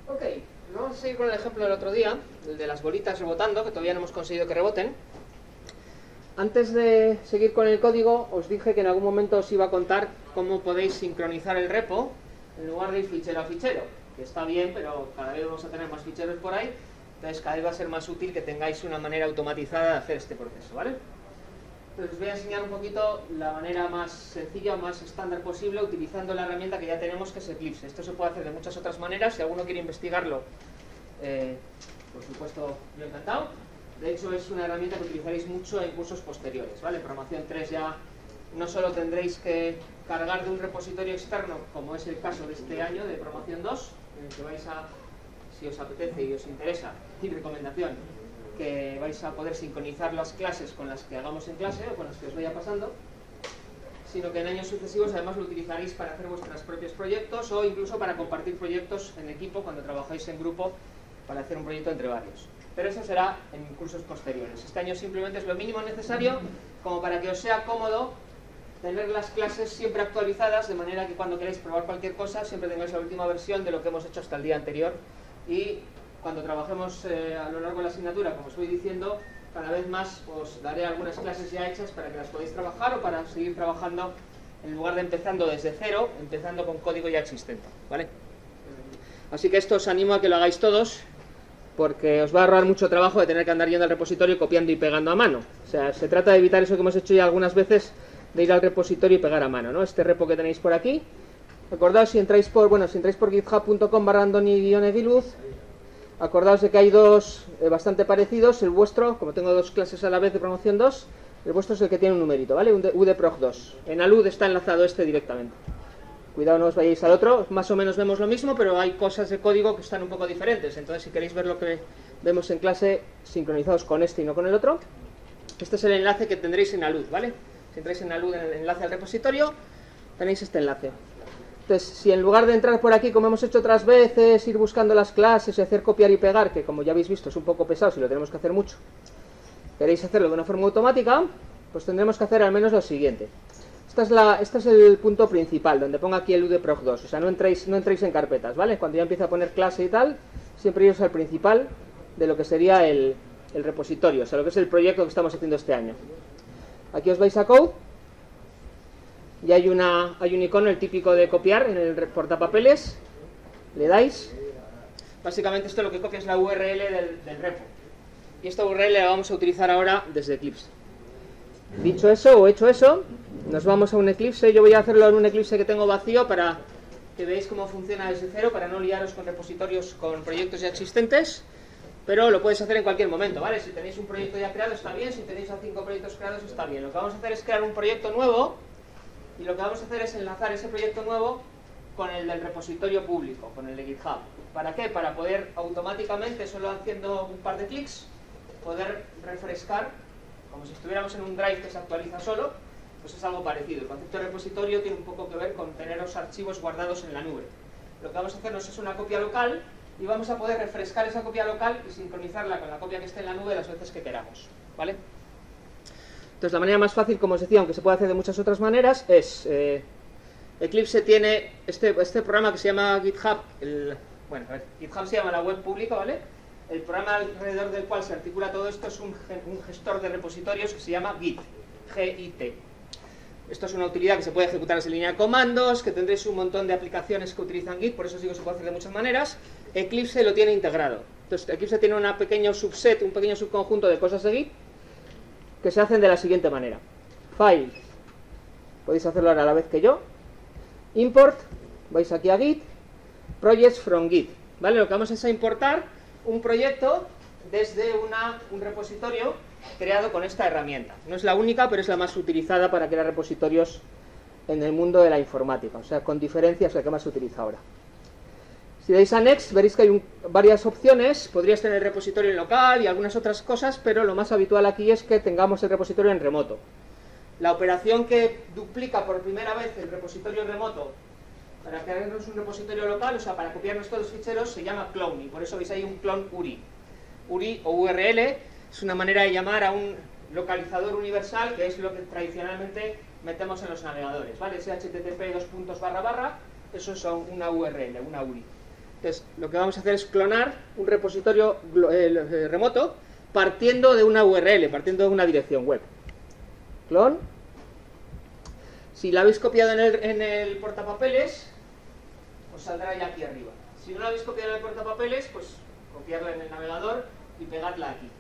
Ok, vamos a seguir con el ejemplo del otro día, el de las bolitas rebotando, que todavía no hemos conseguido que reboten. Antes de seguir con el código, os dije que en algún momento os iba a contar cómo podéis sincronizar el repo en lugar de ir fichero a fichero, que está bien, pero cada vez vamos a tener más ficheros por ahí, entonces cada vez va a ser más útil que tengáis una manera automatizada de hacer este proceso, ¿vale? Entonces os voy a enseñar un poquito la manera más sencilla o más estándar posible utilizando la herramienta que ya tenemos, que es Eclipse. Esto se puede hacer de muchas otras maneras, si alguno quiere investigarlo, por supuesto, yo encantado. De hecho, es una herramienta que utilizaréis mucho en cursos posteriores, ¿vale? En programación 3 ya no solo tendréis que cargar de un repositorio externo, como es el caso de este año de programación 2, en el que vais a, si os apetece y os interesa, y recomendación, que vais a poder sincronizar las clases con las que hagamos en clase o con las que os vaya pasando, sino que en años sucesivos además lo utilizaréis para hacer vuestros propios proyectos o incluso para compartir proyectos en equipo cuando trabajáis en grupo para hacer un proyecto entre varios. Pero eso será en cursos posteriores. Este año simplemente es lo mínimo necesario como para que os sea cómodo tener las clases siempre actualizadas, de manera que cuando queráis probar cualquier cosa siempre tengáis la última versión de lo que hemos hecho hasta el día anterior, y cuando trabajemos a lo largo de la asignatura, como os voy diciendo, cada vez más os daré algunas clases ya hechas para que las podáis trabajar o para seguir trabajando en lugar de empezando desde cero, empezando con código ya existente, ¿vale? Así que esto os animo a que lo hagáis todos, porque os va a ahorrar mucho trabajo de tener que andar yendo al repositorio copiando y pegando a mano. O sea, se trata de evitar eso que hemos hecho ya algunas veces, de ir al repositorio y pegar a mano, ¿no? Este repo que tenéis por aquí, acordaos si entráis por github.com/andoni-eviluz, acordaos de que hay dos bastante parecidos. El vuestro, como tengo dos clases a la vez de promoción 2, el vuestro es el que tiene un numerito, ¿vale? Un udprog2. En alud está enlazado este directamente. Cuidado, no os vayáis al otro. Más o menos vemos lo mismo, pero hay cosas de código que están un poco diferentes. Entonces, si queréis ver lo que vemos en clase, sincronizados con este y no con el otro, este es el enlace que tendréis en alud, ¿vale? Si entráis en alud, en el enlace al repositorio, tenéis este enlace. Entonces, si en lugar de entrar por aquí, como hemos hecho otras veces, ir buscando las clases y hacer copiar y pegar, que como ya habéis visto es un poco pesado si lo tenemos que hacer mucho, queréis hacerlo de una forma automática, pues tendremos que hacer al menos lo siguiente. Este es el punto principal, donde ponga aquí el udprog2. O sea, no entréis en carpetas, ¿vale? Cuando ya empieza a poner clase y tal, siempre iros al principal de lo que sería el repositorio, o sea, lo que es el proyecto que estamos haciendo este año. Aquí os vais a Code, y hay un icono, el típico de copiar, en el portapapeles, le dais. Básicamente esto lo que copia es la URL del repo. Y esta URL la vamos a utilizar ahora desde Eclipse. Dicho eso, o hecho eso, nos vamos a un Eclipse. Yo voy a hacerlo en un Eclipse que tengo vacío para que veáis cómo funciona desde cero, para no liaros con repositorios, con proyectos ya existentes, pero lo podéis hacer en cualquier momento, ¿vale? Si tenéis un proyecto ya creado está bien, si tenéis a 5 proyectos creados está bien. Lo que vamos a hacer es crear un proyecto nuevo, y lo que vamos a hacer es enlazar ese proyecto nuevo con el del repositorio público, con el de GitHub. ¿Para qué? Para poder automáticamente, solo haciendo un par de clics, poder refrescar, como si estuviéramos en un drive que se actualiza solo. Pues es algo parecido. El concepto de repositorio tiene un poco que ver con tener los archivos guardados en la nube. Lo que vamos a hacernos es una copia local, y vamos a poder refrescar esa copia local y sincronizarla con la copia que esté en la nube las veces que queramos, ¿vale? Entonces la manera más fácil, como os decía, aunque se puede hacer de muchas otras maneras, es Eclipse tiene este programa que se llama GitHub. GitHub se llama la web pública, ¿vale? El programa alrededor del cual se articula todo esto es un gestor de repositorios que se llama Git, G-I-T. Esto es una utilidad que se puede ejecutar en línea de comandos, que tendréis un montón de aplicaciones que utilizan Git, por eso digo que se puede hacer de muchas maneras. Eclipse lo tiene integrado. Entonces Eclipse tiene un pequeño subconjunto de cosas de Git que se hacen de la siguiente manera. File, podéis hacerlo ahora a la vez que yo. Import, vais aquí a Git, Projects from Git, ¿vale? Lo que vamos es a importar un proyecto desde un repositorio creado con esta herramienta. No es la única, pero es la más utilizada para crear repositorios en el mundo de la informática. O sea, con diferencia es la que más se utiliza ahora. Si dais a Next, veréis que hay varias opciones. Podríais tener el repositorio en local y algunas otras cosas, pero lo más habitual aquí es que tengamos el repositorio en remoto. La operación que duplica por primera vez el repositorio en remoto para crearnos un repositorio local, o sea, para copiarnos todos los ficheros, se llama clone, y por eso veis ahí un clone URI. URI o URL es una manera de llamar a un localizador universal, que es lo que tradicionalmente metemos en los navegadores, ¿vale? Ese http://, eso es una URL, una URI. Entonces, lo que vamos a hacer es clonar un repositorio remoto partiendo de una URL, partiendo de una dirección web. Clon. Si la habéis copiado en el portapapeles, os saldrá ya aquí arriba. Si no la habéis copiado en el portapapeles, pues copiarla en el navegador y pegadla aquí.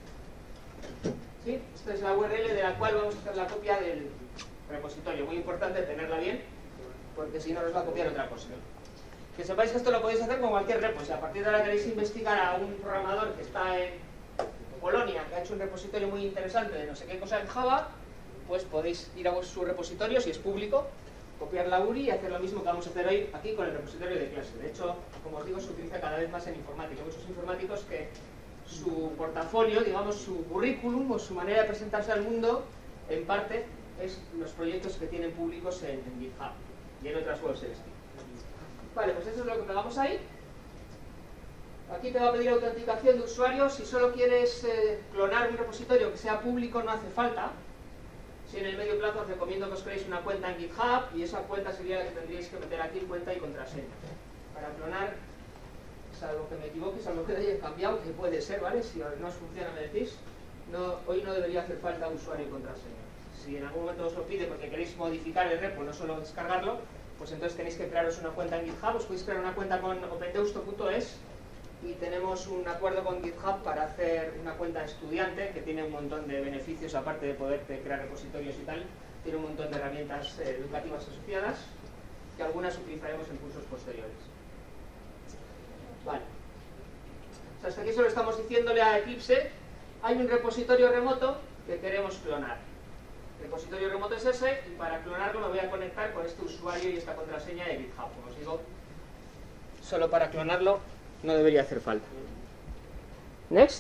¿Sí? Esta es la URL de la cual vamos a hacer la copia del repositorio. Muy importante tenerla bien, porque si no nos va a copiar otra cosa. Que sepáis que esto lo podéis hacer con cualquier repo. Si a partir de ahora queréis investigar a un programador que está en Polonia, que ha hecho un repositorio muy interesante de no sé qué cosa en Java, pues podéis ir a su repositorio, si es público, copiar la URI y hacer lo mismo que vamos a hacer hoy aquí con el repositorio de clase. De hecho, como os digo, se utiliza cada vez más en informática. Hay muchos informáticos que su portafolio, digamos, su currículum o su manera de presentarse al mundo, en parte, es los proyectos que tienen públicos en GitHub y en otras webs del estilo. Vale, pues eso es lo que pegamos ahí. Aquí te va a pedir autenticación de usuario. Si solo quieres clonar un repositorio que sea público, no hace falta. Si en el medio plazo os recomiendo que os creéis una cuenta en GitHub, y esa cuenta sería la que tendríais que meter aquí, cuenta y contraseña. Para clonar, salvo que me equivoque, salvo que lo haya cambiado, que puede ser, ¿vale? Si no os funciona, me decís, hoy no debería hacer falta usuario y contraseña. Si en algún momento os lo pide porque queréis modificar el repo, no solo descargarlo, pues entonces tenéis que crearos una cuenta en GitHub. Os podéis crear una cuenta con opendeusto.es y tenemos un acuerdo con GitHub para hacer una cuenta estudiante que tiene un montón de beneficios, aparte de poder crear repositorios y tal. Tiene un montón de herramientas educativas asociadas, que algunas utilizaremos en cursos posteriores. Vale. O sea, hasta aquí solo estamos diciéndole a Eclipse, hay un repositorio remoto que queremos clonar. El repositorio remoto es ese, y para clonarlo me voy a conectar con este usuario y esta contraseña de GitHub. Como os digo, solo para clonarlo no debería hacer falta. Next.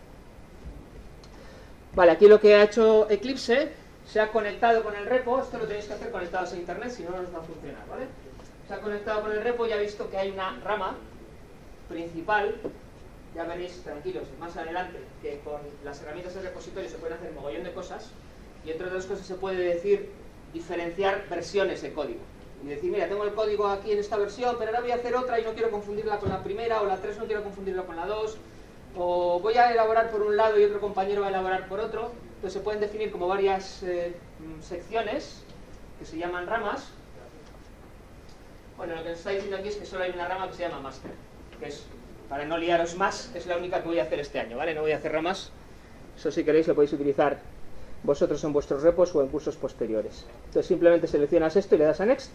Vale, aquí lo que ha hecho Eclipse, se ha conectado con el repo. Esto lo tenéis que hacer conectados a internet, si no, no os va a funcionar, ¿vale? Se ha conectado con el repo y ha visto que hay una rama principal. Ya veréis, tranquilos, más adelante, que con las herramientas del repositorio se pueden hacer mogollón de cosas, y entre otras cosas se puede decir diferenciar versiones de código. Y decir, mira, tengo el código aquí en esta versión, pero ahora voy a hacer otra y no quiero confundirla con la primera, o la 3 no quiero confundirla con la 2, o voy a elaborar por un lado y otro compañero va a elaborar por otro. Entonces se pueden definir como varias secciones que se llaman ramas. Bueno, lo que nos está diciendo aquí es que solo hay una rama que se llama master, que es, para no liaros más, es la única que voy a hacer este año, ¿vale? No voy a hacer ramas. Eso, si queréis, lo podéis utilizar vosotros en vuestros repos o en cursos posteriores. Entonces simplemente seleccionas esto y le das a Next.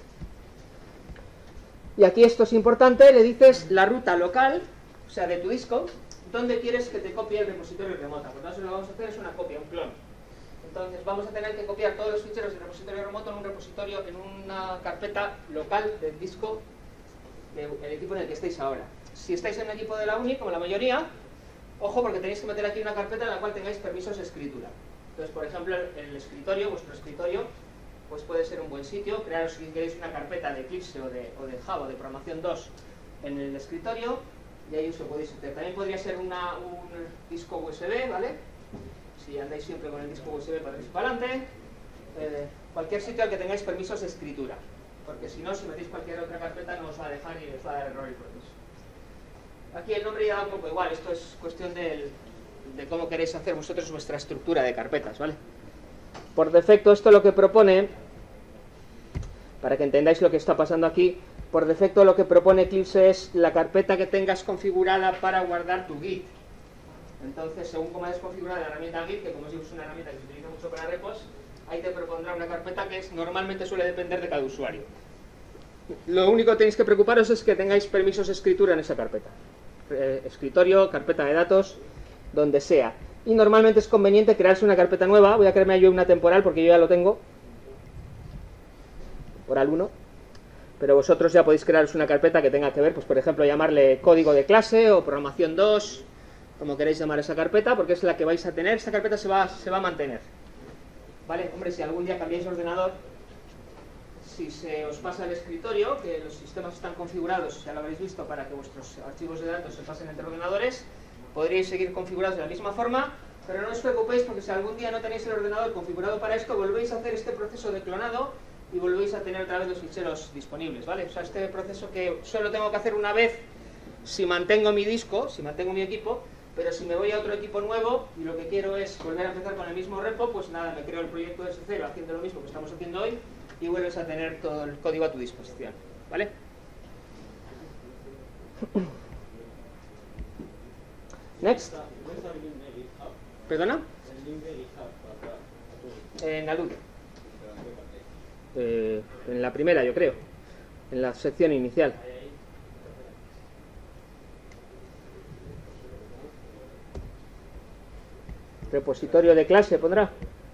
Y aquí esto es importante, le dices la ruta local, o sea, de tu disco, donde quieres que te copie el repositorio remoto. Por tanto, lo que vamos a hacer es una copia, un clon. Entonces vamos a tener que copiar todos los ficheros del repositorio remoto en un repositorio, en una carpeta local del disco del equipo en el que estáis ahora. Si estáis en un equipo de la uni, como la mayoría, ojo, porque tenéis que meter aquí una carpeta en la cual tengáis permisos de escritura. Entonces, por ejemplo, el escritorio, vuestro escritorio, pues puede ser un buen sitio. Crearos, si queréis, una carpeta de Eclipse o de Java, de programación 2, en el escritorio, y ahí os lo podéis meter. También podría ser un disco USB, ¿vale? Si andáis siempre con el disco USB para atrás y para adelante. Cualquier sitio al que tengáis permisos de escritura, porque si no, si metéis cualquier otra carpeta no os va a dejar y os va a dar error el proceso. Aquí el nombre ya da un poco igual, esto es cuestión de cómo queréis hacer vosotros vuestra estructura de carpetas, ¿vale? Por defecto, esto lo que propone, para que entendáis lo que está pasando aquí, por defecto lo que propone Eclipse es la carpeta que tengas configurada para guardar tu Git. Entonces, según cómo hayas configurado la herramienta Git, que como os digo es una herramienta que se utiliza mucho para repos, ahí te propondrá una carpeta que normalmente suele depender de cada usuario. Lo único que tenéis que preocuparos es que tengáis permisos de escritura en esa carpeta. Escritorio, carpeta de datos, donde sea. Y normalmente es conveniente crearse una carpeta nueva. Voy a crearme yo una temporal porque yo ya lo tengo. Temporal 1. Pero vosotros ya podéis crearos una carpeta que tenga que ver, pues por ejemplo, llamarle código de clase o programación 2, como queréis llamar esa carpeta, porque es la que vais a tener. Esta carpeta se va a mantener. ¿Vale? Hombre, si algún día cambiáis ordenador, si se os pasa el escritorio, que los sistemas están configurados, ya lo habréis visto, para que vuestros archivos de datos se pasen entre ordenadores, podríais seguir configurados de la misma forma, pero no os preocupéis porque si algún día no tenéis el ordenador configurado para esto, volvéis a hacer este proceso de clonado y volvéis a tener otra vez los ficheros disponibles, ¿vale? O sea, este proceso que solo tengo que hacer una vez si mantengo mi disco, si mantengo mi equipo, pero si me voy a otro equipo nuevo y lo que quiero es volver a empezar con el mismo repo, pues nada, me creo el proyecto desde cero haciendo lo mismo que estamos haciendo hoy y vuelves a tener todo el código a tu disposición, ¿vale? Next. ¿Perdona? En Alud. En la primera, yo creo. En la sección inicial. Repositorio de clase pondrá.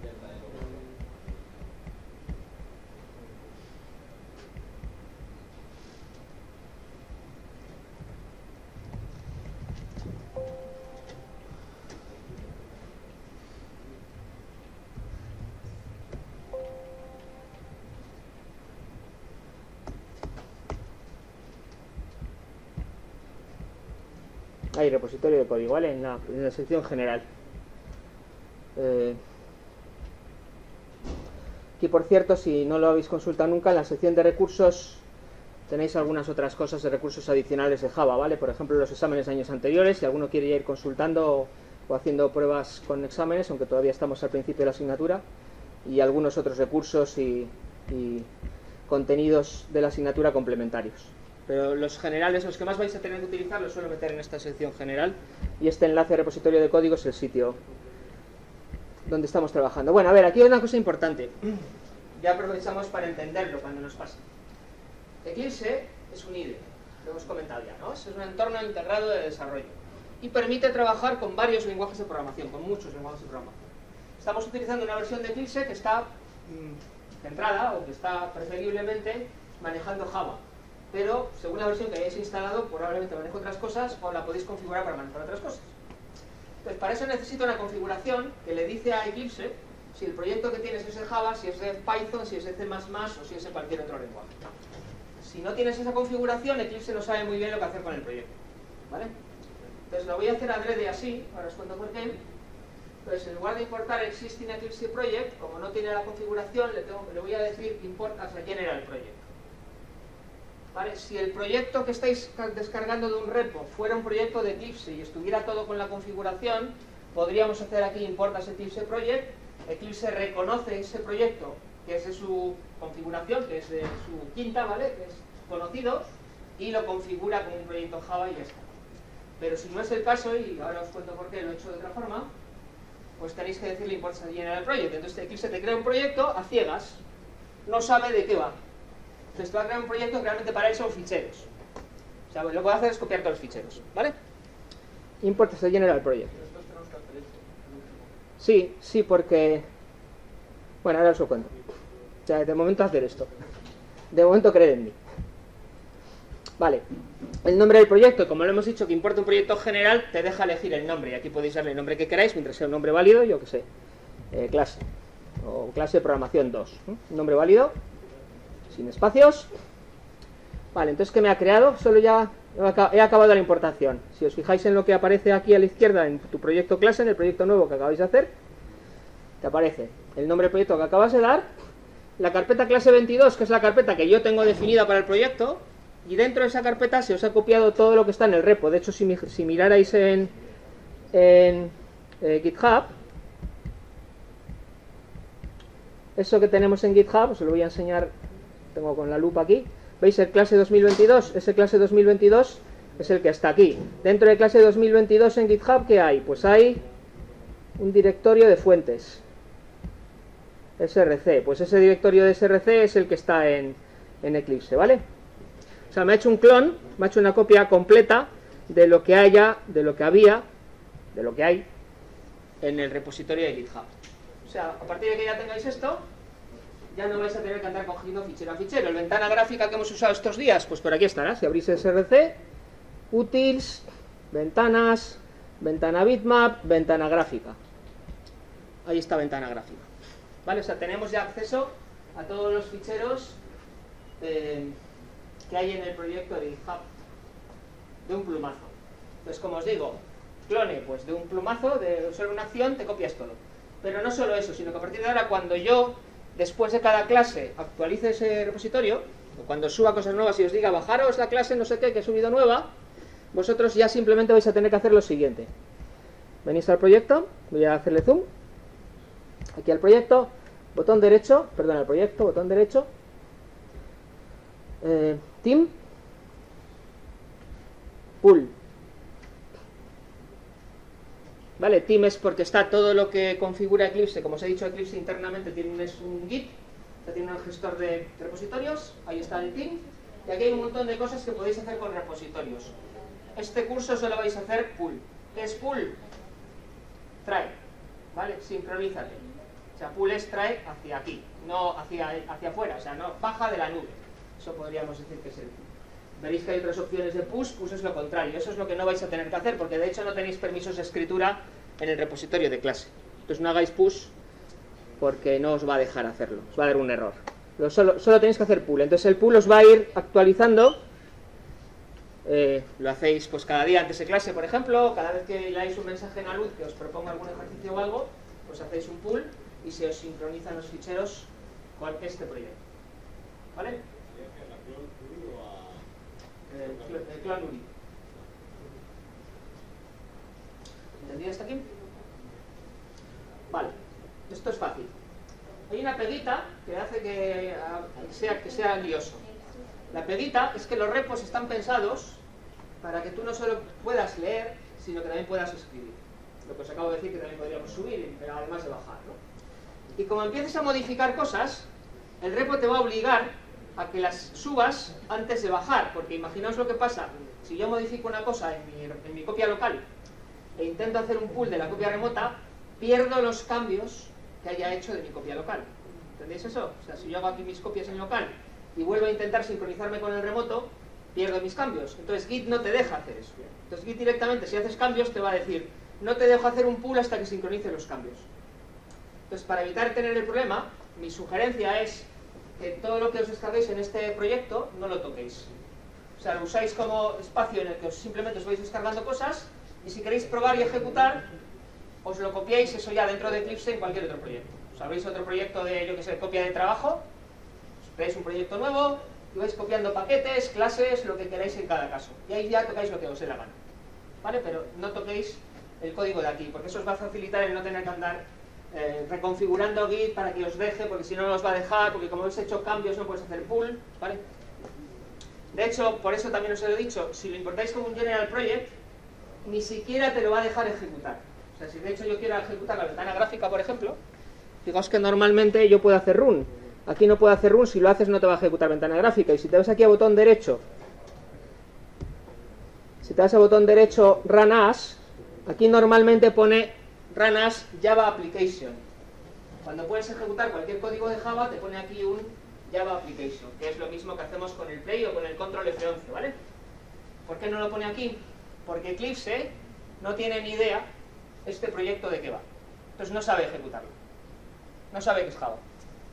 Hay repositorio de código, ¿vale? En la sección general. Aquí, por cierto, si no lo habéis consultado nunca, en la sección de recursos tenéis algunas otras cosas de recursos adicionales de Java, ¿vale? Por ejemplo, los exámenes de años anteriores, si alguno quiere ir consultando o haciendo pruebas con exámenes, aunque todavía estamos al principio de la asignatura, y algunos otros recursos y contenidos de la asignatura complementarios. Pero los generales, los que más vais a tener que utilizar, los suelo meter en esta sección general, y este enlace a repositorio de código es el sitio donde estamos trabajando. Bueno, a ver, aquí hay una cosa importante. Ya aprovechamos para entenderlo cuando nos pasa. Eclipse es un IDE, lo hemos comentado ya, ¿no? Es un entorno integrado de desarrollo y permite trabajar con varios lenguajes de programación, con muchos lenguajes de programación. Estamos utilizando una versión de Eclipse que está centrada o que está preferiblemente manejando Java, pero según la versión que hayáis instalado probablemente maneje otras cosas o la podéis configurar para manejar otras cosas. Entonces, para eso necesito una configuración que le dice a Eclipse si el proyecto que tienes es de Java, si es de Python, si es de C++ o si es de cualquier otro lenguaje. Si no tienes esa configuración, Eclipse no sabe muy bien lo que hacer con el proyecto, ¿vale? Entonces lo voy a hacer adrede así, ahora os cuento por qué. Entonces, en lugar de importar existing Eclipse project, como no tiene la configuración, le voy a decir import as a general project. ¿Vale? Si el proyecto que estáis descargando de un repo fuera un proyecto de Eclipse y estuviera todo con la configuración, podríamos hacer aquí import as Eclipse project. Eclipse reconoce ese proyecto que es de su configuración, que es de su quinta, ¿vale? Que es conocido, y lo configura como un proyecto Java y ya está. Pero si no es el caso, y ahora os cuento por qué lo he hecho de otra forma, pues tenéis que decirle import as a general project. Entonces Eclipse te crea un proyecto a ciegas, no sabe de qué va. Entonces te va a crear un proyecto que realmente para él son ficheros. O sea, lo que va a hacer es copiar todos los ficheros, ¿vale? Import as a general project. Sí, sí, porque... Bueno, ahora os lo cuento. O sea, de momento hacer esto. De momento creer en mí. Vale. El nombre del proyecto, como lo hemos dicho, que importa un proyecto general, te deja elegir el nombre. Y aquí podéis darle el nombre que queráis, mientras sea un nombre válido, yo que sé. Clase. O clase de programación 2. Un nombre válido. Sin espacios. Vale, entonces, ¿qué me ha creado? Solo ya he acabado la importación. Si os fijáis en lo que aparece aquí a la izquierda en tu proyecto clase, en el proyecto nuevo que acabáis de hacer, te aparece el nombre del proyecto que acabas de dar, la carpeta clase 22, que es la carpeta que yo tengo definida para el proyecto, y dentro de esa carpeta se os ha copiado todo lo que está en el repo. De hecho, si mirarais en GitHub, eso que tenemos en GitHub, os lo voy a enseñar, tengo con la lupa aquí. ¿Veis el clase 2022? Ese clase 2022 es el que está aquí. Dentro de clase 2022 en GitHub, ¿qué hay? Pues hay un directorio de fuentes. SRC. Pues ese directorio de SRC es el que está en Eclipse, ¿vale? O sea, me ha hecho un clon, me ha hecho una copia completa de lo que haya, de lo que había, de lo que hay en el repositorio de GitHub. O sea, a partir de que ya tengáis esto, ya no vais a tener que andar cogiendo fichero a fichero. El ventana gráfica que hemos usado estos días, pues por aquí estará. Si abrís SRC, utils, ventanas, ventana bitmap, ventana gráfica. Ahí está ventana gráfica. ¿Vale? O sea, tenemos ya acceso a todos los ficheros que hay en el proyecto de GitHub de un plumazo. Entonces, como os digo, clone, pues de un plumazo, de solo una acción, te copias todo. Pero no solo eso, sino que a partir de ahora, cuando yo, después de cada clase, actualice ese repositorio, o cuando suba cosas nuevas y os diga, bajaros la clase no sé qué que he subido nueva, vosotros ya simplemente vais a tener que hacer lo siguiente. Venís al proyecto, voy a hacerle zoom, aquí al proyecto, botón derecho, perdón, al proyecto, botón derecho, team, pool. ¿Vale? Team es porque está todo lo que configura Eclipse. Como os he dicho, Eclipse internamente tiene un Git, o sea, tiene un gestor de repositorios, ahí está el team, y aquí hay un montón de cosas que podéis hacer con repositorios. Este curso solo vais a hacer pool. ¿Qué es pool? Trae, ¿vale? Sincronízate. O sea, pool es trae hacia aquí, no hacia afuera, o sea, no baja de la nube. Eso podríamos decir que es el pool. Veréis que hay otras opciones de push, push es lo contrario. Eso es lo que no vais a tener que hacer, porque de hecho no tenéis permisos de escritura en el repositorio de clase. Entonces no hagáis push porque no os va a dejar hacerlo, os va a dar un error. Solo tenéis que hacer pull. Entonces el pull os va a ir actualizando. Lo hacéis pues cada día antes de clase, por ejemplo, cada vez que leáis un mensaje en Alud que os proponga algún ejercicio o algo, pues hacéis un pull y se os sincronizan los ficheros con este proyecto. ¿Vale? El clon URI. ¿Entendido hasta aquí? Vale, esto es fácil. Hay una peguita que hace que sea lioso. La peguita es que los repos están pensados para que tú no solo puedas leer, sino que también puedas escribir. Lo que os acabo de decir que también podríamos subir, pero además de bajar, ¿no? Y como empieces a modificar cosas, el repo te va a obligar a que las subas antes de bajar, porque imaginaos lo que pasa si yo modifico una cosa en mi copia local e intento hacer un pull de la copia remota, pierdo los cambios que haya hecho de mi copia local. ¿Entendéis eso? O sea, si yo hago aquí mis copias en local y vuelvo a intentar sincronizarme con el remoto, pierdo mis cambios. Entonces Git no te deja hacer eso. Entonces Git directamente, si haces cambios, te va a decir, no te dejo hacer un pull hasta que sincronice los cambios. Entonces, para evitar tener el problema, mi sugerencia es que todo lo que os descarguéis en este proyecto no lo toquéis. O sea, lo usáis como espacio en el que simplemente os vais descargando cosas, y si queréis probar y ejecutar, os lo copiáis eso ya dentro de Eclipse en cualquier otro proyecto. Os abrís otro proyecto de, yo que sé, copia de trabajo, os creáis un proyecto nuevo, y vais copiando paquetes, clases, lo que queráis en cada caso. Y ahí ya tocáis lo que os dé la gana. ¿Vale? Pero no toquéis el código de aquí, porque eso os va a facilitar el no tener que andar reconfigurando Git para que os deje, porque si no, no os va a dejar, porque como habéis hecho cambios no puedes hacer pull, ¿vale? De hecho, por eso también os lo he dicho, si lo importáis como un general project, ni siquiera te lo va a dejar ejecutar. O sea, si de hecho yo quiero ejecutar la ventana gráfica, por ejemplo, fijaos que normalmente yo puedo hacer run. Aquí no puedo hacer run, si lo haces no te va a ejecutar ventana gráfica. Y si te vas aquí a botón derecho, run as, aquí normalmente pone run as Java application. Cuando puedes ejecutar cualquier código de Java, te pone aquí un Java application, que es lo mismo que hacemos con el play o con el control F11, ¿vale? ¿Por qué no lo pone aquí? Porque Eclipse no tiene ni idea este proyecto de qué va. Entonces no sabe ejecutarlo. No sabe que es Java.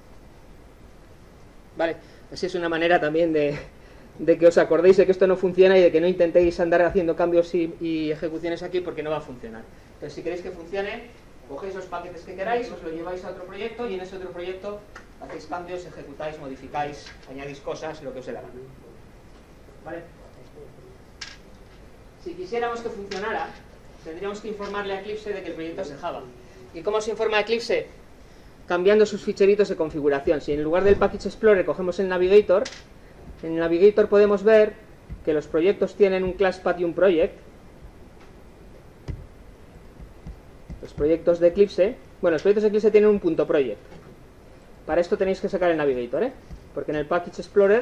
Vale, así es una manera también de que os acordéis de que esto no funciona y de que no intentéis andar haciendo cambios y ejecuciones aquí porque no va a funcionar. Entonces si queréis que funcione, cogéis los paquetes que queráis, os lo lleváis a otro proyecto y en ese otro proyecto hacéis cambios, ejecutáis, modificáis, añadís cosas, lo que os dé la gana. ¿Vale? Si quisiéramos que funcionara, tendríamos que informarle a Eclipse de que el proyecto es de Java. ¿Y cómo se informa a Eclipse? Cambiando sus ficheritos de configuración. Si en lugar del Package Explorer cogemos el Navigator, en el Navigator podemos ver que los proyectos tienen un class path y un project. Los proyectos de Eclipse, bueno, los proyectos de Eclipse tienen un punto project. Para esto tenéis que sacar el Navigator, porque en el Package Explorer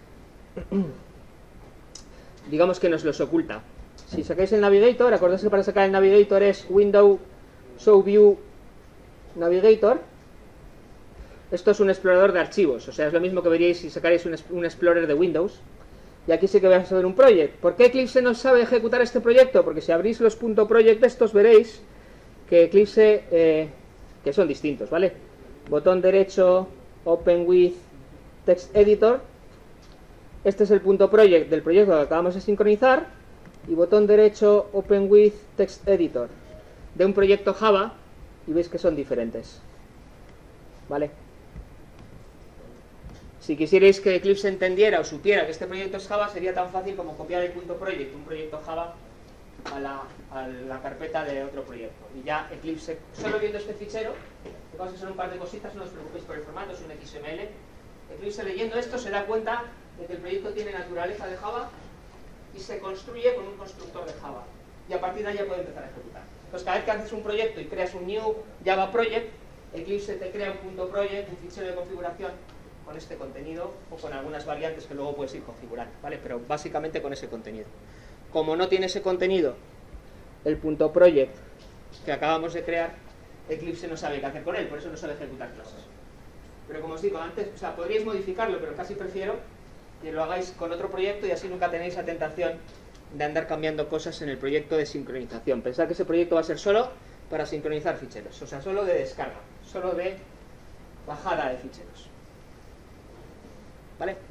digamos que nos los oculta. Si sacáis el Navigator, acordaos que para sacar el Navigator es Window, Show View, Navigator. Esto es un explorador de archivos, o sea, es lo mismo que veríais si sacáis un Explorer de Windows. Y aquí sí que vais a ver un project. ¿Por qué Eclipse no sabe ejecutar este proyecto? Porque si abrís los .project de estos veréis que Eclipse, que son distintos, ¿vale? Botón derecho, Open with Text Editor. Este es el .project del proyecto que acabamos de sincronizar. Y botón derecho, Open with Text Editor de un proyecto Java. Y veis que son diferentes, ¿vale? Si quisierais que Eclipse entendiera o supiera que este proyecto es Java, sería tan fácil como copiar el .project, un proyecto Java, a la carpeta de otro proyecto. Y ya Eclipse, solo viendo este fichero, que vamos a hacer un par de cositas, no os preocupéis por el formato, es un XML. Eclipse leyendo esto se da cuenta de que el proyecto tiene naturaleza de Java y se construye con un constructor de Java. Y a partir de ahí ya puede empezar a ejecutar. Entonces, cada vez que haces un proyecto y creas un new Java project, Eclipse te crea un .project, un fichero de configuración con este contenido o con algunas variantes que luego puedes ir configurando, ¿vale? Pero básicamente con ese contenido. Como no tiene ese contenido, el .project que acabamos de crear, Eclipse no sabe qué hacer con él, por eso no sabe ejecutar clases. Pero como os digo antes, o sea, podríais modificarlo, pero casi prefiero que lo hagáis con otro proyecto y así nunca tenéis la tentación de andar cambiando cosas en el proyecto de sincronización. Pensad que ese proyecto va a ser solo para sincronizar ficheros, o sea, solo de descarga, solo de bajada de ficheros. ¿Vale?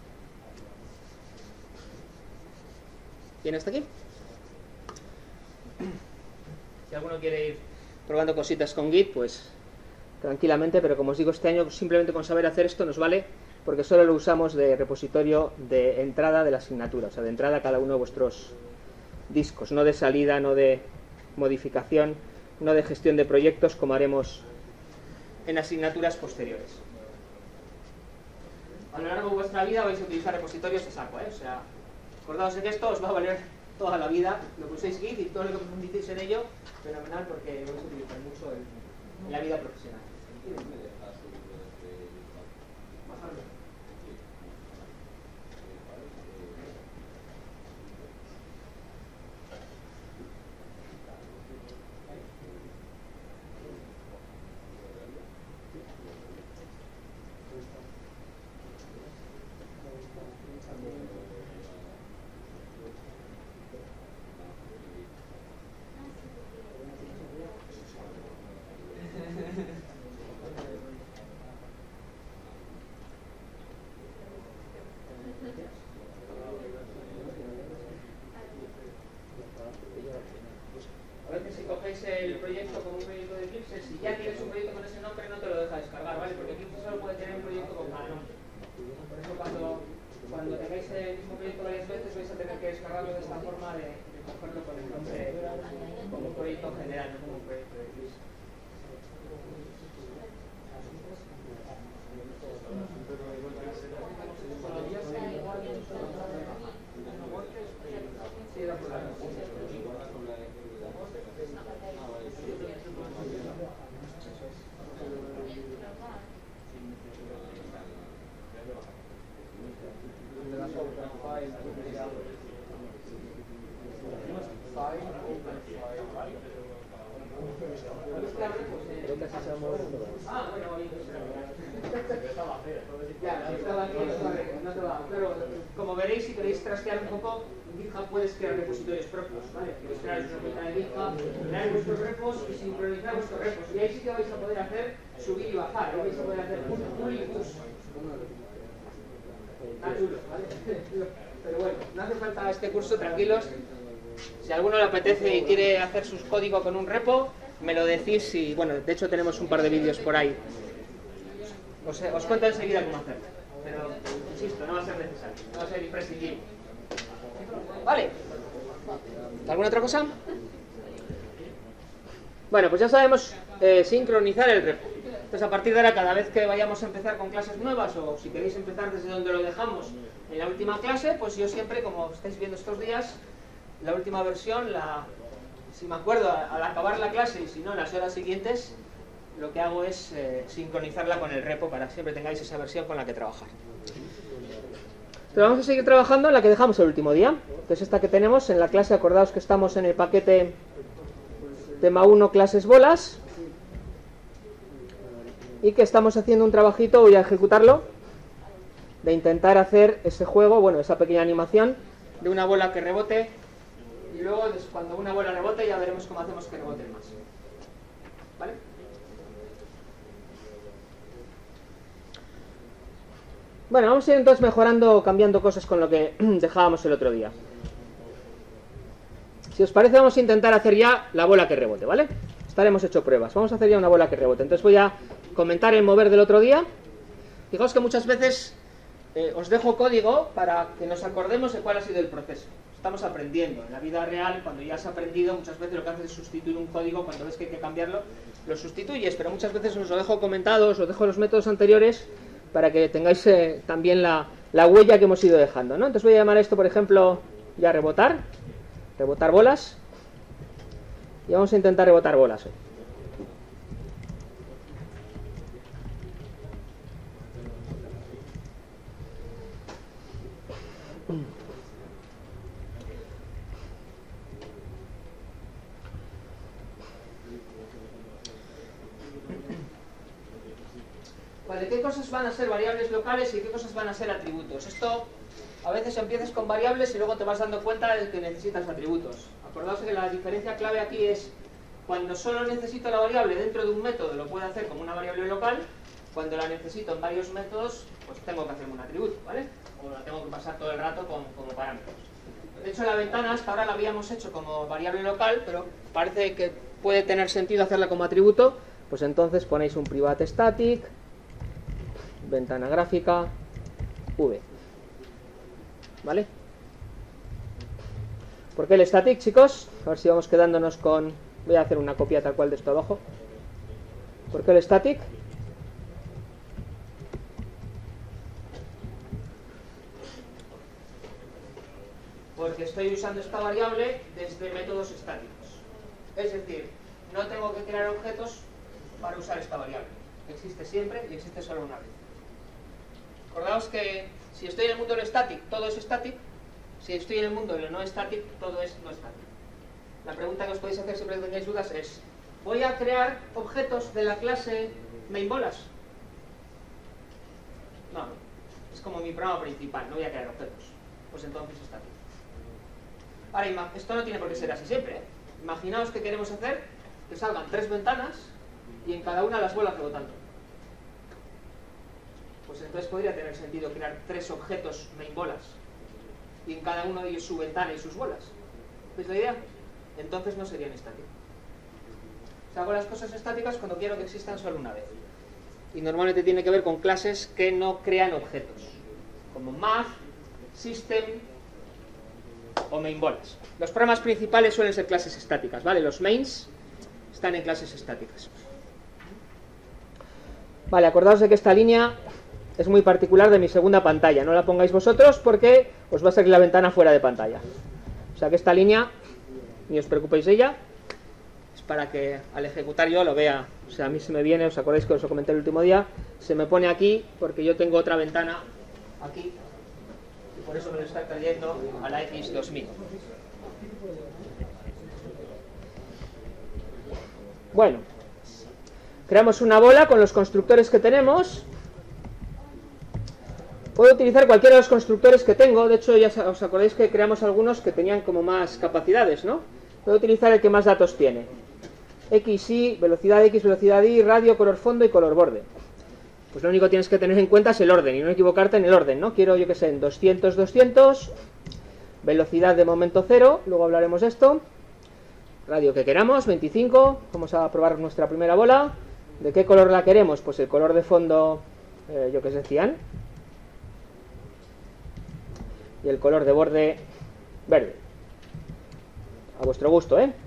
¿Bien hasta aquí? Si alguno quiere ir probando cositas con Git, pues tranquilamente, pero como os digo, este año simplemente con saber hacer esto nos vale, porque solo lo usamos de repositorio de entrada de la asignatura, o sea, de entrada a cada uno de vuestros discos, no de salida, no de modificación, no de gestión de proyectos, como haremos en asignaturas posteriores. A lo largo de vuestra vida vais a utilizar repositorios a saco, ¿eh? O sea, acordaos de que esto os va a valer toda la vida, lo que uséis Git y todo lo que profundicéis en ello, fenomenal, porque lo vais a utilizar mucho en la vida profesional. A veces si cogéis el proyecto como un proyecto de Eclipse, si ya tienes un proyecto con ese nombre no te lo deja descargar, ¿vale? Porque Eclipse solo puede tener un proyecto con cada nombre. Por eso cuando tengáis el mismo proyecto varias veces vais a tener que descargarlo de esta forma de cogerlo con el nombre como un proyecto general, no como un proyecto de Eclipse. Sí, era por la como veréis, si queréis trastear un poco, GitHub puedes crear repositorios propios, ¿vale? Podéis crear una cuenta de GitHub, crear vuestros repos y sincronizar vuestros repos. Y ahí sí que vais a poder hacer subir y bajar, ahí vais a poder hacer pull y push. Está chulo, ¿vale? Pero bueno, no hace falta este curso, tranquilos. Si a alguno le apetece y quiere hacer sus códigos con un repo, me lo decís y, bueno, de hecho tenemos un par de vídeos por ahí. Os cuento enseguida cómo hacerlo, pero, insisto, no va a ser necesario, no va a ser imprescindible. Vale. ¿Alguna otra cosa? Bueno, pues ya sabemos sincronizar el repo. Entonces, a partir de ahora, cada vez que vayamos a empezar con clases nuevas, o si queréis empezar desde donde lo dejamos en la última clase, pues yo siempre, como estáis viendo estos días, la última versión, si me acuerdo, al acabar la clase y si no, en las horas siguientes, lo que hago es sincronizarla con el repo para que siempre tengáis esa versión con la que trabajar. Pero vamos a seguir trabajando en la que dejamos el último día, que es esta que tenemos en la clase. Acordaos que estamos en el paquete tema 1 clases bolas y que estamos haciendo un trabajito, voy a ejecutarlo, de intentar hacer ese juego, bueno, esa pequeña animación de una bola que rebote y luego cuando una bola rebote ya veremos cómo hacemos que rebote más. ¿Vale? Bueno, vamos a ir entonces mejorando, cambiando cosas con lo que dejábamos el otro día. Si os parece, vamos a intentar hacer ya la bola que rebote, ¿vale? Estaremos hecho pruebas. Vamos a hacer ya una bola que rebote. Entonces voy a comentar el mover del otro día. Fijaos que muchas veces os dejo código para que nos acordemos de cuál ha sido el proceso. Estamos aprendiendo. En la vida real, cuando ya has aprendido, muchas veces lo que haces es sustituir un código. Cuando ves que hay que cambiarlo, lo sustituyes, pero muchas veces os lo dejo comentado, os lo dejo los métodos anteriores para que tengáis también la huella que hemos ido dejando, ¿no? Entonces voy a llamar a esto, por ejemplo, ya rebotar bolas, y vamos a intentar rebotar bolas hoy. Vale, ¿qué cosas van a ser variables locales y qué cosas van a ser atributos? Esto a veces empiezas con variables y luego te vas dando cuenta de que necesitas atributos. Acordaos que la diferencia clave aquí es cuando solo necesito la variable dentro de un método lo puedo hacer como una variable local, cuando la necesito en varios métodos pues tengo que hacerme un atributo, ¿vale? O la tengo que pasar todo el rato como parámetros. De hecho la ventana hasta ahora la habíamos hecho como variable local, pero parece que puede tener sentido hacerla como atributo, pues entonces ponéis un private static, ventana gráfica, v. ¿Vale? ¿Por qué el static, chicos? A ver si vamos quedándonos con... Voy a hacer una copia tal cual de esto abajo. ¿Por qué el static? Porque estoy usando esta variable desde métodos estáticos. Es decir, no tengo que crear objetos para usar esta variable. Existe siempre y existe solo una vez. Acordaos que si estoy en el mundo del static, todo es static. Si estoy en el mundo del no static, todo es no static. La pregunta que os podéis hacer siempre que tengáis dudas es: ¿voy a crear objetos de la clase mainBolas? No, es como mi programa principal, no voy a crear objetos. Pues entonces static. Ahora, esto no tiene por qué ser así siempre, ¿eh? Imaginaos que queremos hacer que salgan 3 ventanas y en cada una las bolas rebotando. Pues entonces podría tener sentido crear 3 objetos mainBolas y en cada uno de ellos su ventana y sus bolas. ¿Veis la idea? Entonces no serían estáticos. O sea, hago las cosas estáticas cuando quiero que existan solo una vez. Y normalmente tiene que ver con clases que no crean objetos, como math, system o mainBolas. Los programas principales suelen ser clases estáticas, ¿vale? Los mains están en clases estáticas. Vale, acordaos de que esta línea es muy particular de mi segunda pantalla. No la pongáis vosotros porque os va a salir la ventana fuera de pantalla. O sea que esta línea, ni os preocupéis de ella, es para que al ejecutar yo lo vea. O sea, a mí se me viene, os acordáis que os lo comenté el último día, se me pone aquí porque yo tengo otra ventana aquí y por eso me lo está trayendo a la X2000. Bueno, creamos una bola con los constructores que tenemos. Puedo utilizar cualquiera de los constructores que tengo. De hecho, ya os acordáis que creamos algunos que tenían como más capacidades, ¿no? Puedo utilizar el que más datos tiene. X, Y, velocidad X, velocidad Y, radio, color fondo y color borde. Pues lo único que tienes que tener en cuenta es el orden y no equivocarte en el orden, ¿no? Quiero, yo que sé, en 200, 200, velocidad de momento 0, luego hablaremos de esto. Radio que queramos, 25, vamos a probar nuestra primera bola. ¿De qué color la queremos? Pues el color de fondo, yo que sé, cian. Y el color de borde verde. A vuestro gusto, ¿eh?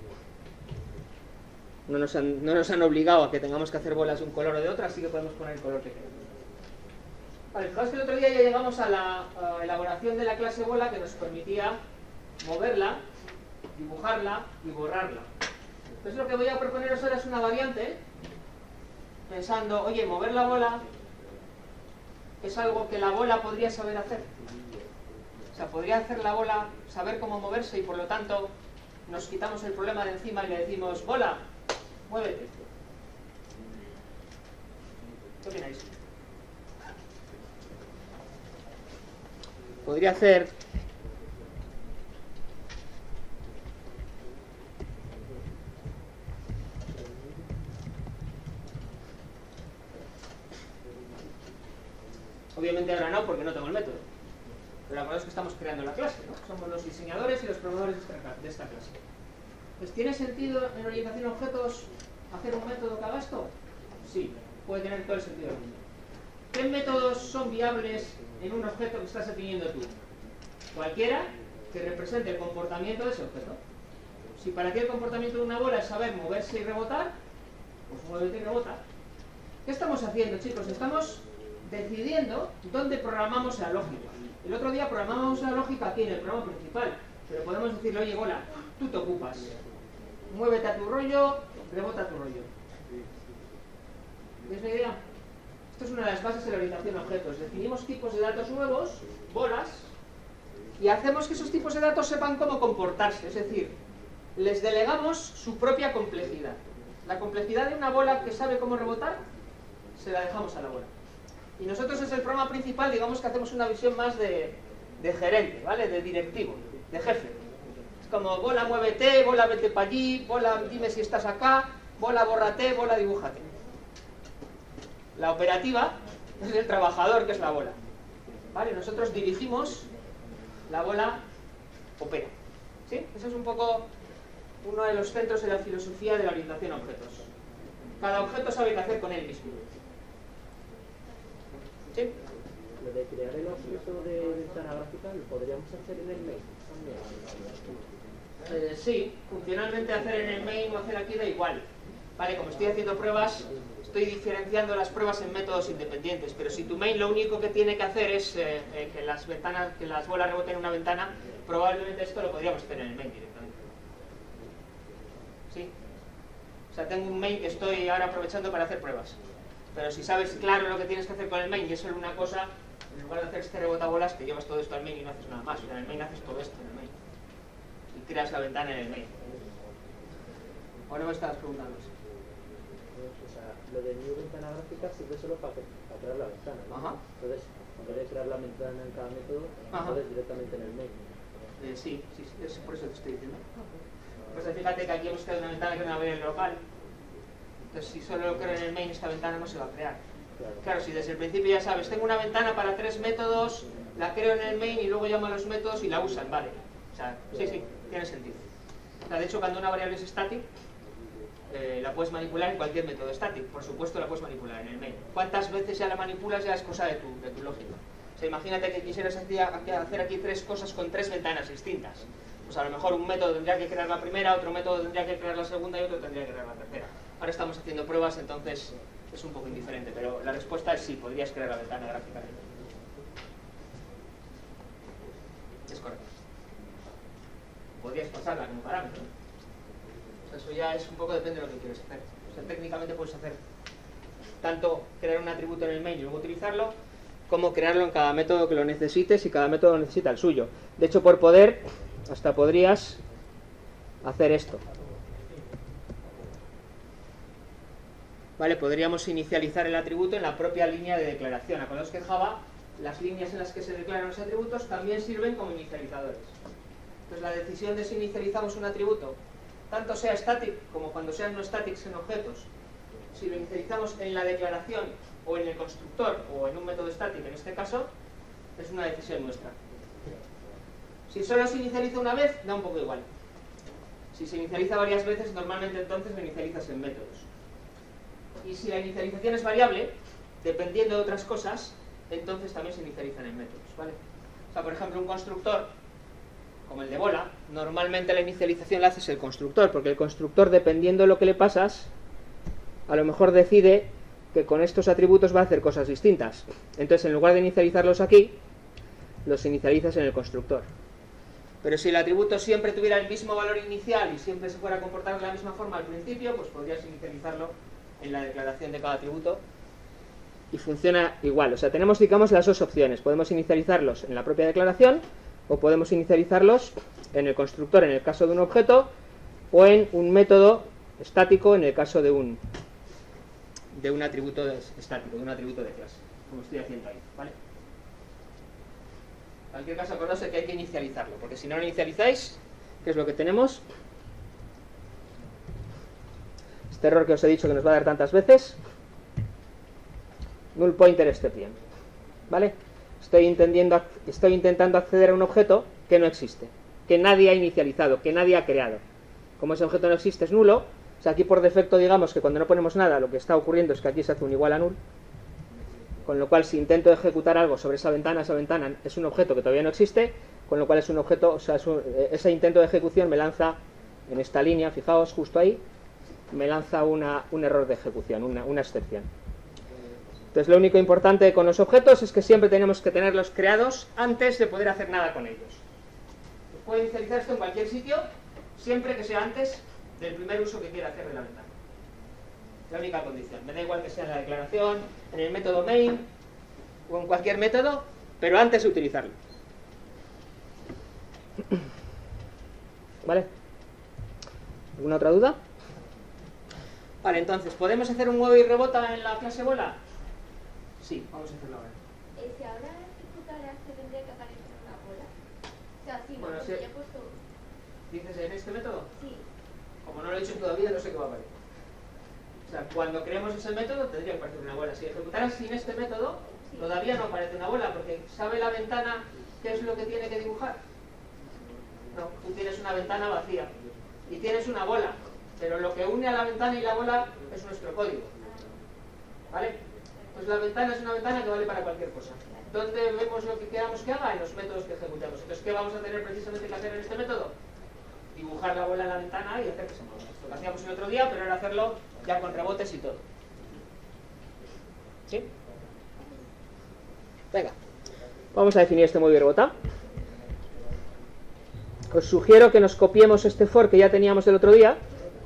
No nos han obligado a que tengamos que hacer bolas de un color o de otro, así que podemos poner el color que queramos. Vale, fijaos que el otro día ya llegamos a la elaboración de la clase bola que nos permitía moverla, dibujarla y borrarla. Entonces lo que voy a proponeros ahora es una variante, pensando, oye, mover la bola es algo que la bola podría saber hacer. O sea, podría hacer la bola saber cómo moverse y por lo tanto nos quitamos el problema de encima y le decimos, bola, muévete. ¿Qué opináis? Podría hacer... Obviamente ahora no, porque no tengo el método. Pero la verdad es que estamos creando la clase, ¿no? Somos los diseñadores y los programadores de esta clase. Pues, ¿tiene sentido en orientación a objetos hacer un método que haga esto? Sí, puede tener todo el sentido del mundo. ¿Qué métodos son viables en un objeto que estás definiendo tú? Cualquiera que represente el comportamiento de ese objeto. Si para ti el comportamiento de una bola es saber moverse y rebotar, pues muévete y rebota. ¿Qué estamos haciendo, chicos? Estamos decidiendo dónde programamos la lógica. El otro día programábamos la lógica aquí en el programa principal, pero podemos decirle, oye, bola, tú te ocupas. Muévete a tu rollo, rebota a tu rollo. ¿Tienes la idea? Esto es una de las bases de la orientación a objetos. Definimos tipos de datos nuevos, bolas, y hacemos que esos tipos de datos sepan cómo comportarse. Es decir, les delegamos su propia complejidad. La complejidad de una bola que sabe cómo rebotar, se la dejamos a la bola. Y nosotros desde el programa principal, digamos que hacemos una visión más de gerente, ¿vale? De directivo, de jefe. Es como, bola, muévete, bola, vete para allí, bola, dime si estás acá, bola, bórrate, bola, dibújate. La operativa es el trabajador, que es la bola. ¿Vale? Nosotros dirigimos, la bola opera. ¿Sí? Ese es un poco uno de los centros de la filosofía de la orientación a objetos. Cada objeto sabe qué hacer con él mismo. ¿Sí? Lo de crear el objeto de ventana gráfica lo podríamos hacer en el main también. Sí, funcionalmente hacer en el main o hacer aquí da igual. Vale, como estoy haciendo pruebas, estoy diferenciando las pruebas en métodos independientes, pero si tu main lo único que tiene que hacer es que las bolas reboten en una ventana, probablemente esto lo podríamos hacer en el main directamente. ¿Sí? O sea, tengo un main que estoy ahora aprovechando para hacer pruebas. Pero si sabes claro lo que tienes que hacer con el main y es solo una cosa, en lugar de hacer este rebotabolas, que llevas todo esto al main y no haces nada más. En el main haces todo esto en el main. Y creas la ventana en el main. Ahora me estabas preguntando eso. O sea, lo de new ventana gráfica sirve solo para crear la ventana, ¿no? Ajá. Entonces, en vez de crear la ventana en cada método, puedes directamente en el main. Sí, es por eso te estoy diciendo. Pues fíjate que aquí hemos creado una ventana que no va a ver en el local. Entonces, si solo lo creo en el main, esta ventana no se va a crear. Claro, si desde el principio ya sabes, tengo una ventana para 3 métodos, la creo en el main y luego llamo a los métodos y la usan, vale. O sea, sí, tiene sentido. O sea, de hecho, cuando una variable es static, la puedes manipular en cualquier método static. Por supuesto, la puedes manipular en el main. ¿Cuántas veces ya la manipulas? Ya es cosa de tu lógica. O sea, imagínate que quisieras hacer aquí 3 cosas con 3 ventanas distintas. Pues a lo mejor un método tendría que crear la primera, otro método tendría que crear la segunda y otro tendría que crear la tercera. Ahora estamos haciendo pruebas, entonces es un poco indiferente, pero la respuesta es sí, podrías crear la ventana gráfica. Es correcto. Podrías pasarla como parámetro. O sea, eso ya es un poco, depende de lo que quieres hacer. O sea, técnicamente puedes hacer tanto crear un atributo en el main y luego utilizarlo, como crearlo en cada método que lo necesites y cada método necesita el suyo. De hecho, por poder, hasta podrías hacer esto. Vale, podríamos inicializar el atributo en la propia línea de declaración. Acordaos que en Java las líneas en las que se declaran los atributos también sirven como inicializadores. Entonces la decisión de si inicializamos un atributo, tanto sea static como cuando sean no statics en objetos, si lo inicializamos en la declaración o en el constructor o en un método static en este caso, es una decisión nuestra. Si solo se inicializa una vez, da un poco igual. Si se inicializa varias veces, normalmente entonces lo inicializas en métodos. Y si la inicialización es variable, dependiendo de otras cosas, entonces también se inicializan en métodos, ¿vale? O sea, por ejemplo, un constructor, como el de bola, normalmente la inicialización la haces el constructor, porque el constructor, dependiendo de lo que le pasas, a lo mejor decide que con estos atributos va a hacer cosas distintas. Entonces, en lugar de inicializarlos aquí, los inicializas en el constructor. Pero si el atributo siempre tuviera el mismo valor inicial y siempre se fuera a comportar de la misma forma al principio, pues podrías inicializarlo en la declaración de cada atributo y funciona igual. O sea, tenemos, digamos, las dos opciones. Podemos inicializarlos en la propia declaración o podemos inicializarlos en el constructor en el caso de un objeto o en un método estático en el caso de un atributo estático, de un atributo de clase, como estoy haciendo ahí, ¿vale? En cualquier caso, acordaos de que hay que inicializarlo, porque si no lo inicializáis, ¿qué es lo que tenemos? Este error que os he dicho que nos va a dar tantas veces. Null pointer exception, ¿vale? Estoy intentando acceder a un objeto que no existe, que nadie ha inicializado, que nadie ha creado. Como ese objeto no existe, es nulo. O sea, aquí por defecto digamos que cuando no ponemos nada, lo que está ocurriendo es que aquí se hace un igual a null. con lo cual si intento ejecutar algo sobre esa ventana es un objeto que todavía no existe, con lo cual es un objeto, o sea, ese intento de ejecución me lanza en esta línea, fijaos justo ahí, me lanza un error de ejecución, una excepción. Entonces lo único importante con los objetos es que siempre tenemos que tenerlos creados antes de poder hacer nada con ellos. Puedo inicializar esto en cualquier sitio, siempre que sea antes del primer uso que quiera hacer de la ventana. Es la única condición. Me da igual que sea en la declaración, en el método main o en cualquier método, pero antes de utilizarlo. ¿Vale? ¿Alguna otra duda? Vale, entonces, ¿podemos hacer un mueve y rebota en la clase bola? Sí, vamos a hacerlo ahora. Si ahora ejecutaras, te tendría que aparecer una bola. O sea, sí, Bueno, no, sí. ya he puesto... ¿Dices en este método? Sí. Como no lo he hecho todavía, no sé qué va a aparecer. O sea, cuando creemos ese método, tendría que aparecer una bola. Si ejecutaras sin este método, todavía no aparece una bola, porque ¿sabe la ventana qué es lo que tiene que dibujar? No, tú tienes una ventana vacía y tienes una bola, pero lo que une a la ventana y la bola es nuestro código. ¿Vale? Pues la ventana es una ventana que vale para cualquier cosa. ¿Dónde vemos lo que queramos que haga? En los métodos que ejecutemos. Entonces, ¿qué vamos a tener precisamente que hacer en este método? Dibujar la bola en la ventana y hacer que se mueva. Esto lo hacíamos el otro día, pero ahora hacerlo ya con rebotes y todo. ¿Sí? Venga, vamos a definir este mueve y rebota. Os sugiero que nos copiemos este for que ya teníamos el otro día.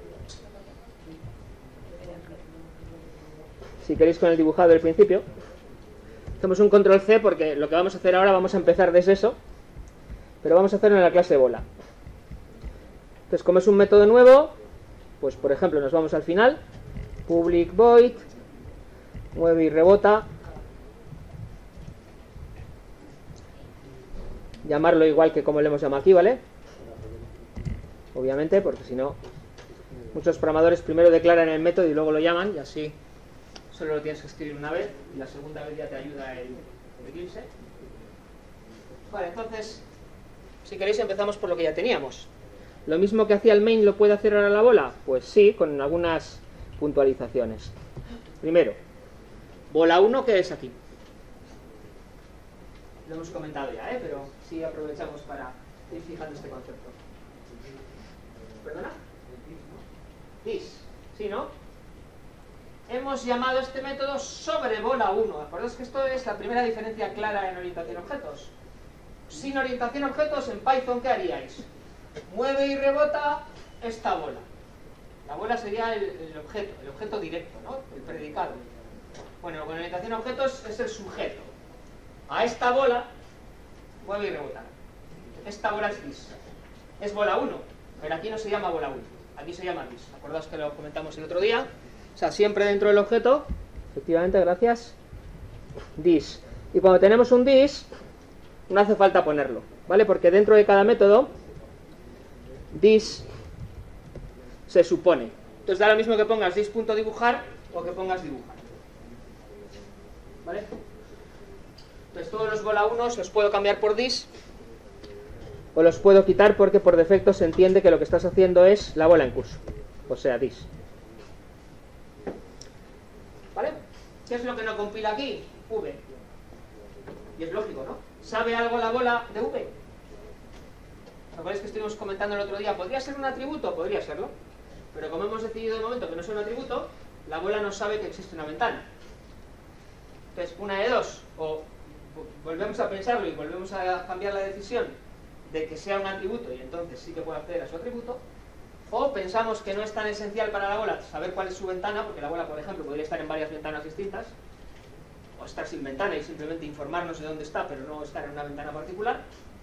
Si queréis con el dibujado del principio. Hacemos un control C porque lo que vamos a hacer ahora vamos a empezar desde eso, pero vamos a hacerlo en la clase bola. Entonces, como es un método nuevo, pues por ejemplo nos vamos al final, public void, mueve y rebota, llamarlo igual que como lo hemos llamado aquí, ¿vale? Obviamente, porque si no, muchos programadores primero declaran el método y luego lo llaman, y así solo lo tienes que escribir una vez, y la segunda vez ya te ayuda el Eclipse. Vale, entonces, si queréis empezamos por lo que ya teníamos. ¿Lo mismo que hacía el main lo puede hacer ahora la bola? Pues sí, con algunas puntualizaciones. Primero, bola 1, ¿qué es aquí? Lo hemos comentado ya, pero sí aprovechamos para ir fijando este concepto. ¿Perdona? This, ¿sí, no? Hemos llamado este método sobre bola 1. ¿Acordáis que esto es la primera diferencia clara en orientación a objetos? Sin orientación a objetos, en Python, ¿qué haríais? Mueve y rebota esta bola. La bola sería el objeto directo, ¿no? El predicado. Bueno, con orientación a objetos es el sujeto. A esta bola, mueve y rebota. Esta bola es this. Es bola 1, pero aquí no se llama bola 1. Aquí se llama this. ¿Acordaos que lo comentamos el otro día? O sea, siempre dentro del objeto, efectivamente, gracias, this. Y cuando tenemos un this, no hace falta ponerlo, ¿vale? Porque dentro de cada método, this se supone. Entonces da lo mismo que pongas this.dibujar o que pongas dibujar. ¿Vale? Entonces todos los bola 1 los puedo cambiar por this o los puedo quitar porque por defecto se entiende que lo que estás haciendo es la bola en curso. O sea, this. ¿Vale? ¿Qué es lo que no compila aquí? V. Y es lógico, ¿no? ¿Sabe algo la bola de V? ¿Recordáis que estuvimos comentando el otro día? ¿Podría ser un atributo? Podría serlo. Pero como hemos decidido de momento que no es un atributo, la bola no sabe que existe una ventana. Entonces, una de dos. O volvemos a pensarlo y volvemos a cambiar la decisión de que sea un atributo y entonces sí que puede acceder a su atributo. O pensamos que no es tan esencial para la bola saber cuál es su ventana, porque la bola, por ejemplo, podría estar en varias ventanas distintas, o estar sin ventana y simplemente informarnos de dónde está, pero no estar en una ventana particular,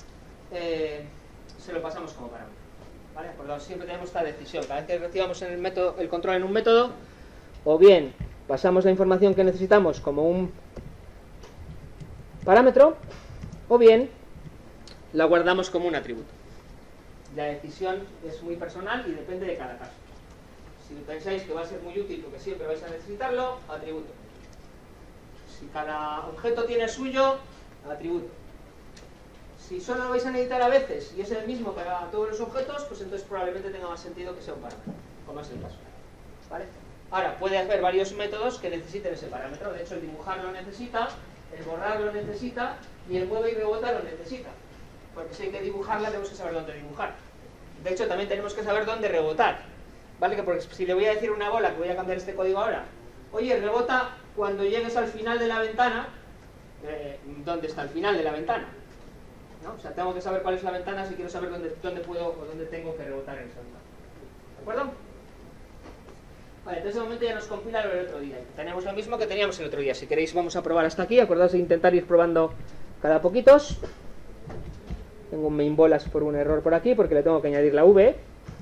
se lo pasamos como parámetro. ¿Vale? Acordaos, siempre tenemos esta decisión. Cada vez que recibamos en el control en un método, o bien pasamos la información que necesitamos como un parámetro, o bien la guardamos como un atributo. La decisión es muy personal y depende de cada caso. Si pensáis que va a ser muy útil porque siempre vais a necesitarlo, atributo. Si cada objeto tiene suyo, atributo. Si solo lo vais a necesitar a veces y es el mismo para todos los objetos, pues entonces probablemente tenga más sentido que sea un parámetro, como es el caso. ¿Vale? Ahora, puede haber varios métodos que necesiten ese parámetro. De hecho, el dibujar lo necesita, el borrar lo necesita y el mueve y rebota lo necesita. Porque si hay que dibujarla, tenemos que saber dónde dibujar. De hecho, también tenemos que saber dónde rebotar. ¿Vale? Que porque si le voy a decir a una bola, que voy a cambiar este código ahora, oye, rebota cuando llegues al final de la ventana, ¿dónde está el final de la ventana? ¿No? O sea, tengo que saber cuál es la ventana si quiero saber dónde puedo o dónde tengo que rebotar en esa ventana. ¿De acuerdo? Vale, entonces de momento ya nos compila lo del otro día. Tenemos lo mismo que teníamos el otro día. Si queréis vamos a probar hasta aquí. Acordaos de intentar ir probando cada poquitos. Tengo un main bolas por un error por aquí porque le tengo que añadir la V,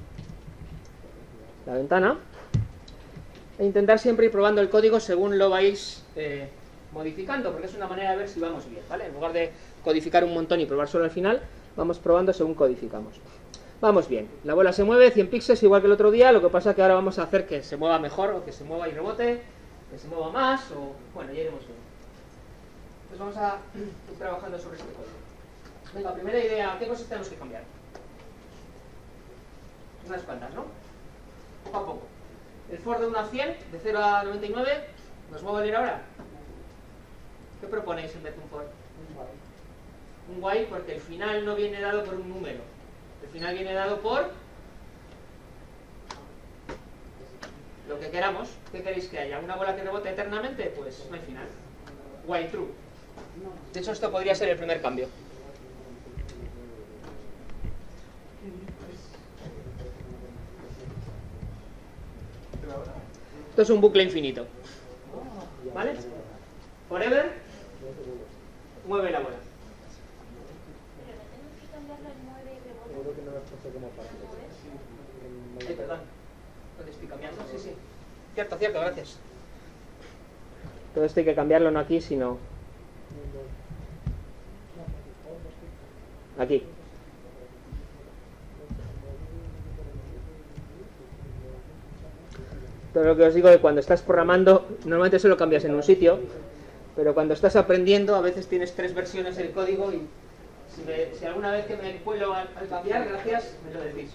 la ventana. E intentar siempre ir probando el código según lo vais modificando, porque es una manera de ver si vamos bien, ¿vale? En lugar de codificar un montón y probar solo al final, vamos probando según codificamos. Vamos bien, la bola se mueve 100 píxeles igual que el otro día, lo que pasa es que ahora vamos a hacer que se mueva mejor, o que se mueva y rebote, que se mueva más, o bueno, ya iremos viendo. Pues vamos a ir trabajando sobre este código. Venga, primera idea, ¿qué cosas tenemos que cambiar? Unas cuantas, ¿no? Poco a poco. El for de 1 a 100, de 0 a 99, ¿nos va a valer ahora? ¿Qué proponéis en vez de un for? Un while, porque el final no viene dado por un número. El final viene dado por lo que queramos. ¿Qué queréis que haya? ¿Una bola que rebote eternamente? Pues no hay final. While true. De hecho, esto podría ser el primer cambio. Esto es un bucle infinito. ¿Vale? Forever, mueve la bola. Ay, perdón. ¿Lo estoy cambiando? Sí, sí. Cierto, gracias. Todo esto hay que cambiarlo no aquí, sino aquí. Todo lo que os digo de cuando estás programando, normalmente solo cambias en un sitio, pero cuando estás aprendiendo a veces tienes 3 versiones del código y si alguna vez que me cuelo al cambiar, gracias, me lo decís.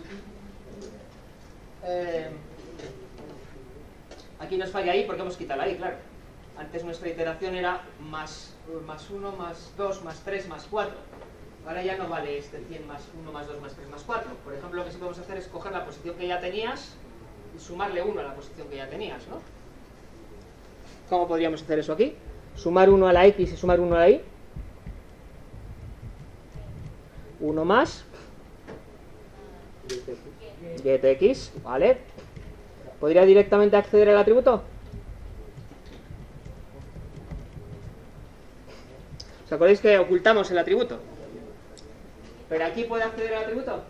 Aquí nos falla ahí porque hemos quitado la i, claro. Antes nuestra iteración era más 1, más 2, más 3, más 4. Ahora ya no vale este 100 más 1, más 2, más 3, más 4. Por ejemplo, lo que sí podemos hacer es coger la posición que ya tenías y sumarle 1 a la posición que ya tenías, ¿no? ¿Cómo podríamos hacer eso aquí? Sumar 1 a la x y sumar 1 a la y. 1 más getX, ¿vale? ¿Podría directamente acceder al atributo? ¿Os acordáis que ocultamos el atributo? ¿Pero aquí puede acceder al atributo?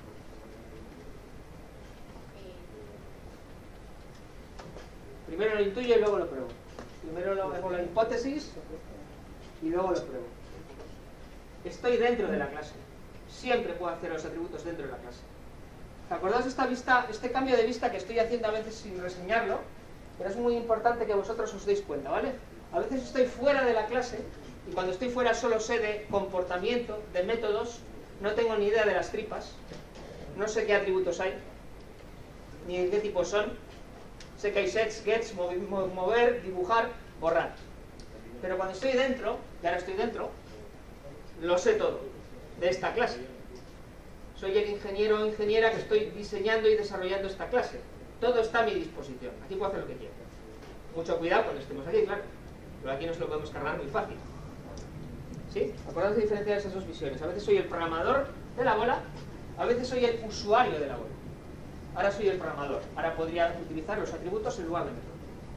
Primero lo intuyo y luego lo pruebo. Primero lo hago la hipótesis y luego lo pruebo. Estoy dentro de la clase. Siempre puedo hacer los atributos dentro de la clase. ¿Acordáis esta vista, este cambio de vista que estoy haciendo a veces sin reseñarlo? Pero es muy importante que vosotros os deis cuenta, ¿vale? A veces estoy fuera de la clase y cuando estoy fuera solo sé de comportamiento, de métodos, no tengo ni idea de las tripas, no sé qué atributos hay, ni de qué tipo son. Sé que hay sets, gets, mover, dibujar, borrar. Pero cuando estoy dentro, y ahora estoy dentro, lo sé todo de esta clase. Soy el ingeniero o ingeniera que estoy diseñando y desarrollando esta clase. Todo está a mi disposición. Aquí puedo hacer lo que quiero. Mucho cuidado cuando estemos aquí, claro. Pero aquí nos lo podemos cargar muy fácil. ¿Sí? Acordaos de diferenciar esas dos visiones. A veces soy el programador de la bola, a veces soy el usuario de la bola. Ahora soy el programador. Ahora podría utilizar los atributos en lugar de método.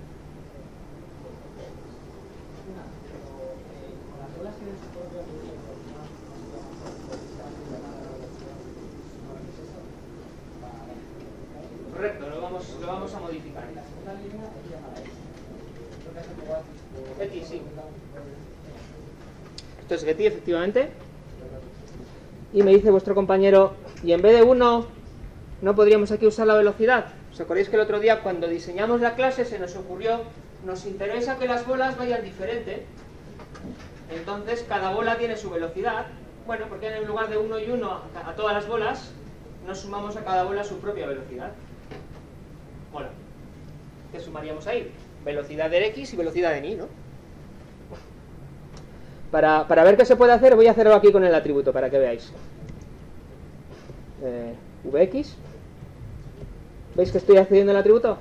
Correcto, lo vamos a modificar. Getty, sí. Esto es Getty, efectivamente. Y me dice vuestro compañero, y en vez de 1, ¿no podríamos aquí usar la velocidad? ¿Os acordáis que el otro día cuando diseñamos la clase se nos ocurrió, nos interesa que las bolas vayan diferente? Entonces cada bola tiene su velocidad. Bueno, porque en lugar de 1 y 1 a todas las bolas, nos sumamos a cada bola su propia velocidad. Mola. ¿qué sumaríamos ahí? Velocidad de x y velocidad de y, ¿no? Para ver qué se puede hacer, voy a hacerlo aquí con el atributo, para que veáis. Vx. ¿Veis que estoy accediendo al atributo?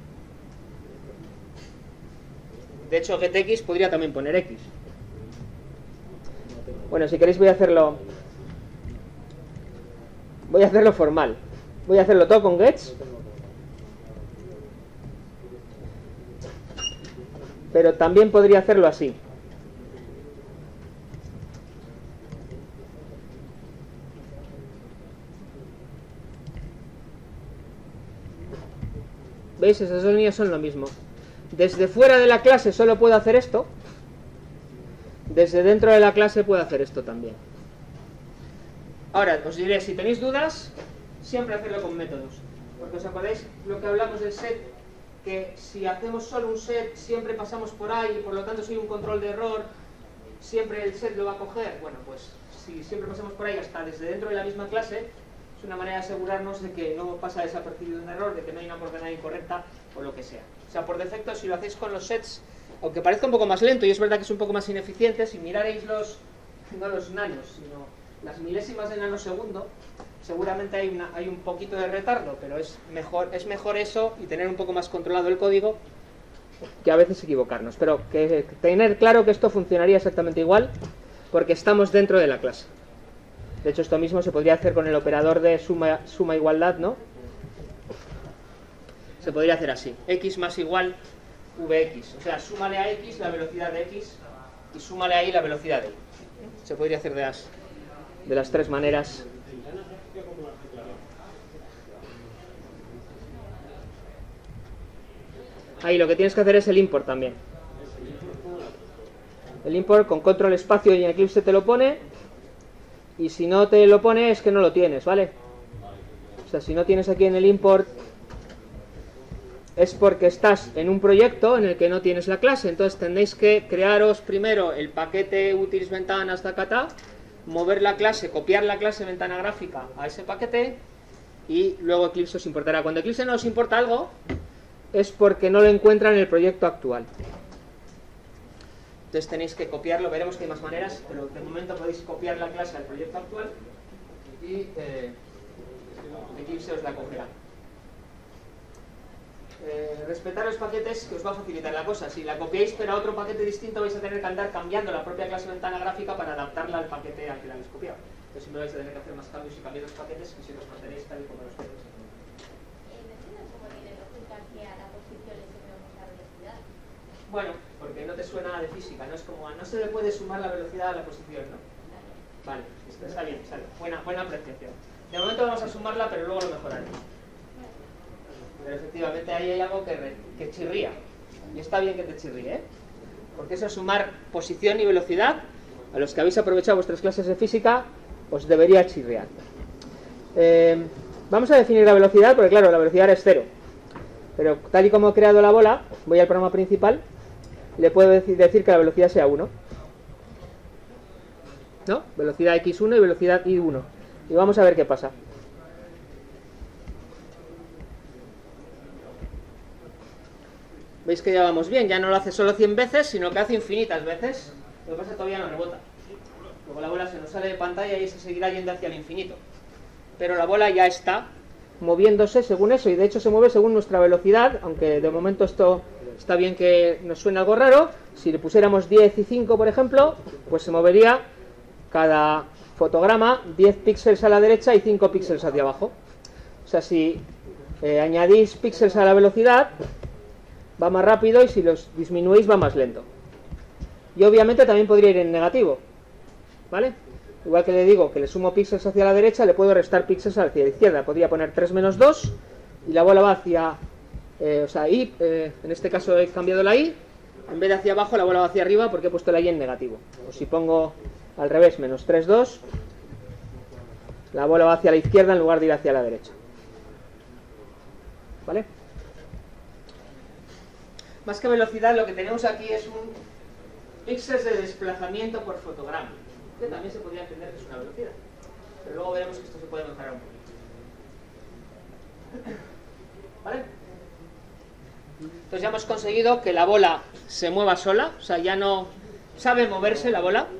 De hecho, getX podría también poner x. Bueno, si queréis voy a hacerlo formal. Voy a hacerlo todo con gets. Pero también podría hacerlo así. ¿Veis? Esas dos líneas son lo mismo. Desde fuera de la clase solo puedo hacer esto. Desde dentro de la clase puedo hacer esto también. Ahora, os diré, si tenéis dudas, siempre hacerlo con métodos. Porque os acordáis lo que hablamos del set, que si hacemos solo un set, siempre pasamos por ahí, y por lo tanto si hay un control de error, siempre el set lo va a coger. Bueno, pues si siempre pasamos por ahí hasta desde dentro de la misma clase, es una manera de asegurarnos de que no pasa desapercibido un error, de que no hay una coordenada incorrecta o lo que sea. O sea, por defecto, si lo hacéis con los sets, aunque parezca un poco más lento y es verdad que es un poco más ineficiente, si miraréis no los nanos, sino las milésimas de nanosegundo, seguramente hay un poquito de retardo, pero es mejor eso y tener un poco más controlado el código que a veces equivocarnos. Pero que tener claro que esto funcionaría exactamente igual porque estamos dentro de la clase. De hecho, esto mismo se podría hacer con el operador de suma igualdad, ¿no? Se podría hacer así, x más igual vx, o sea, súmale a x la velocidad de x y súmale a y la velocidad de y. Se podría hacer de las tres maneras. Ahí lo que tienes que hacer es el import también. El import con control espacio y en Eclipse te lo pone. Y si no te lo pone es que no lo tienes, ¿vale? O sea, si no tienes aquí en el import es porque estás en un proyecto en el que no tienes la clase. Entonces tendréis que crearos primero el paquete utils ventanas dacata, mover la clase, copiar la clase ventana gráfica a ese paquete y luego Eclipse os importará. Cuando Eclipse no os importa algo es porque no lo encuentra en el proyecto actual. Entonces tenéis que copiarlo, veremos que hay más maneras, pero de momento podéis copiar la clase al proyecto actual y Eclipse os la cogerá. Respetar los paquetes que os va a facilitar la cosa. Si la copiáis pero a otro paquete distinto vais a tener que andar cambiando la propia clase ventana gráfica para adaptarla al paquete al que la habéis copiado. Entonces siempre vais a tener que hacer más cambios y cambiar los paquetes que si los mantenéis tal y como los tenéis. Bueno, porque no te suena de física, no es como no se le puede sumar la velocidad a la posición, ¿no? Vale, está bien, sale. Buena apreciación. De momento vamos a sumarla, pero luego lo mejoraremos. Pero efectivamente ahí hay algo que chirría. Y está bien que te chirríe, ¿eh? Porque eso es sumar posición y velocidad. A los que habéis aprovechado vuestras clases de física, os debería chirriar. Vamos a definir la velocidad, porque claro, la velocidad es 0. Pero tal y como he creado la bola, voy al programa principal, le puedo decir que la velocidad sea 1. ¿No? Velocidad x1 y velocidad y1. Y vamos a ver qué pasa. Veis que ya vamos bien, ya no lo hace solo 100 veces, sino que hace infinitas veces. Lo que pasa es que todavía no rebota. Luego la bola se nos sale de pantalla y se seguirá yendo hacia el infinito. Pero la bola ya está moviéndose según eso, y de hecho se mueve según nuestra velocidad, aunque de momento esto está bien que nos suene algo raro. Si le pusiéramos 10 y 5, por ejemplo, pues se movería cada fotograma 10 píxeles a la derecha y 5 píxeles hacia abajo. O sea, si añadís píxeles a la velocidad, va más rápido, y si los disminuís va más lento. Y obviamente también podría ir en negativo, ¿vale? Igual que le digo que le sumo píxeles hacia la derecha, le puedo restar píxeles hacia la izquierda. Podría poner 3 menos 2 y la bola va hacia... o sea, y en este caso he cambiado la i. En vez de hacia abajo, la bola va hacia arriba porque he puesto la i en negativo. O si pongo al revés, menos 3, 2, la bola va hacia la izquierda en lugar de ir hacia la derecha. ¿Vale? Más que velocidad, lo que tenemos aquí es un píxeles de desplazamiento por fotograma, que también se podría entender que es una velocidad, pero luego veremos que esto se puede mejorar un poquito. ¿Vale? Entonces ya hemos conseguido que la bola se mueva sola, o sea, ya no sabe moverse la bola.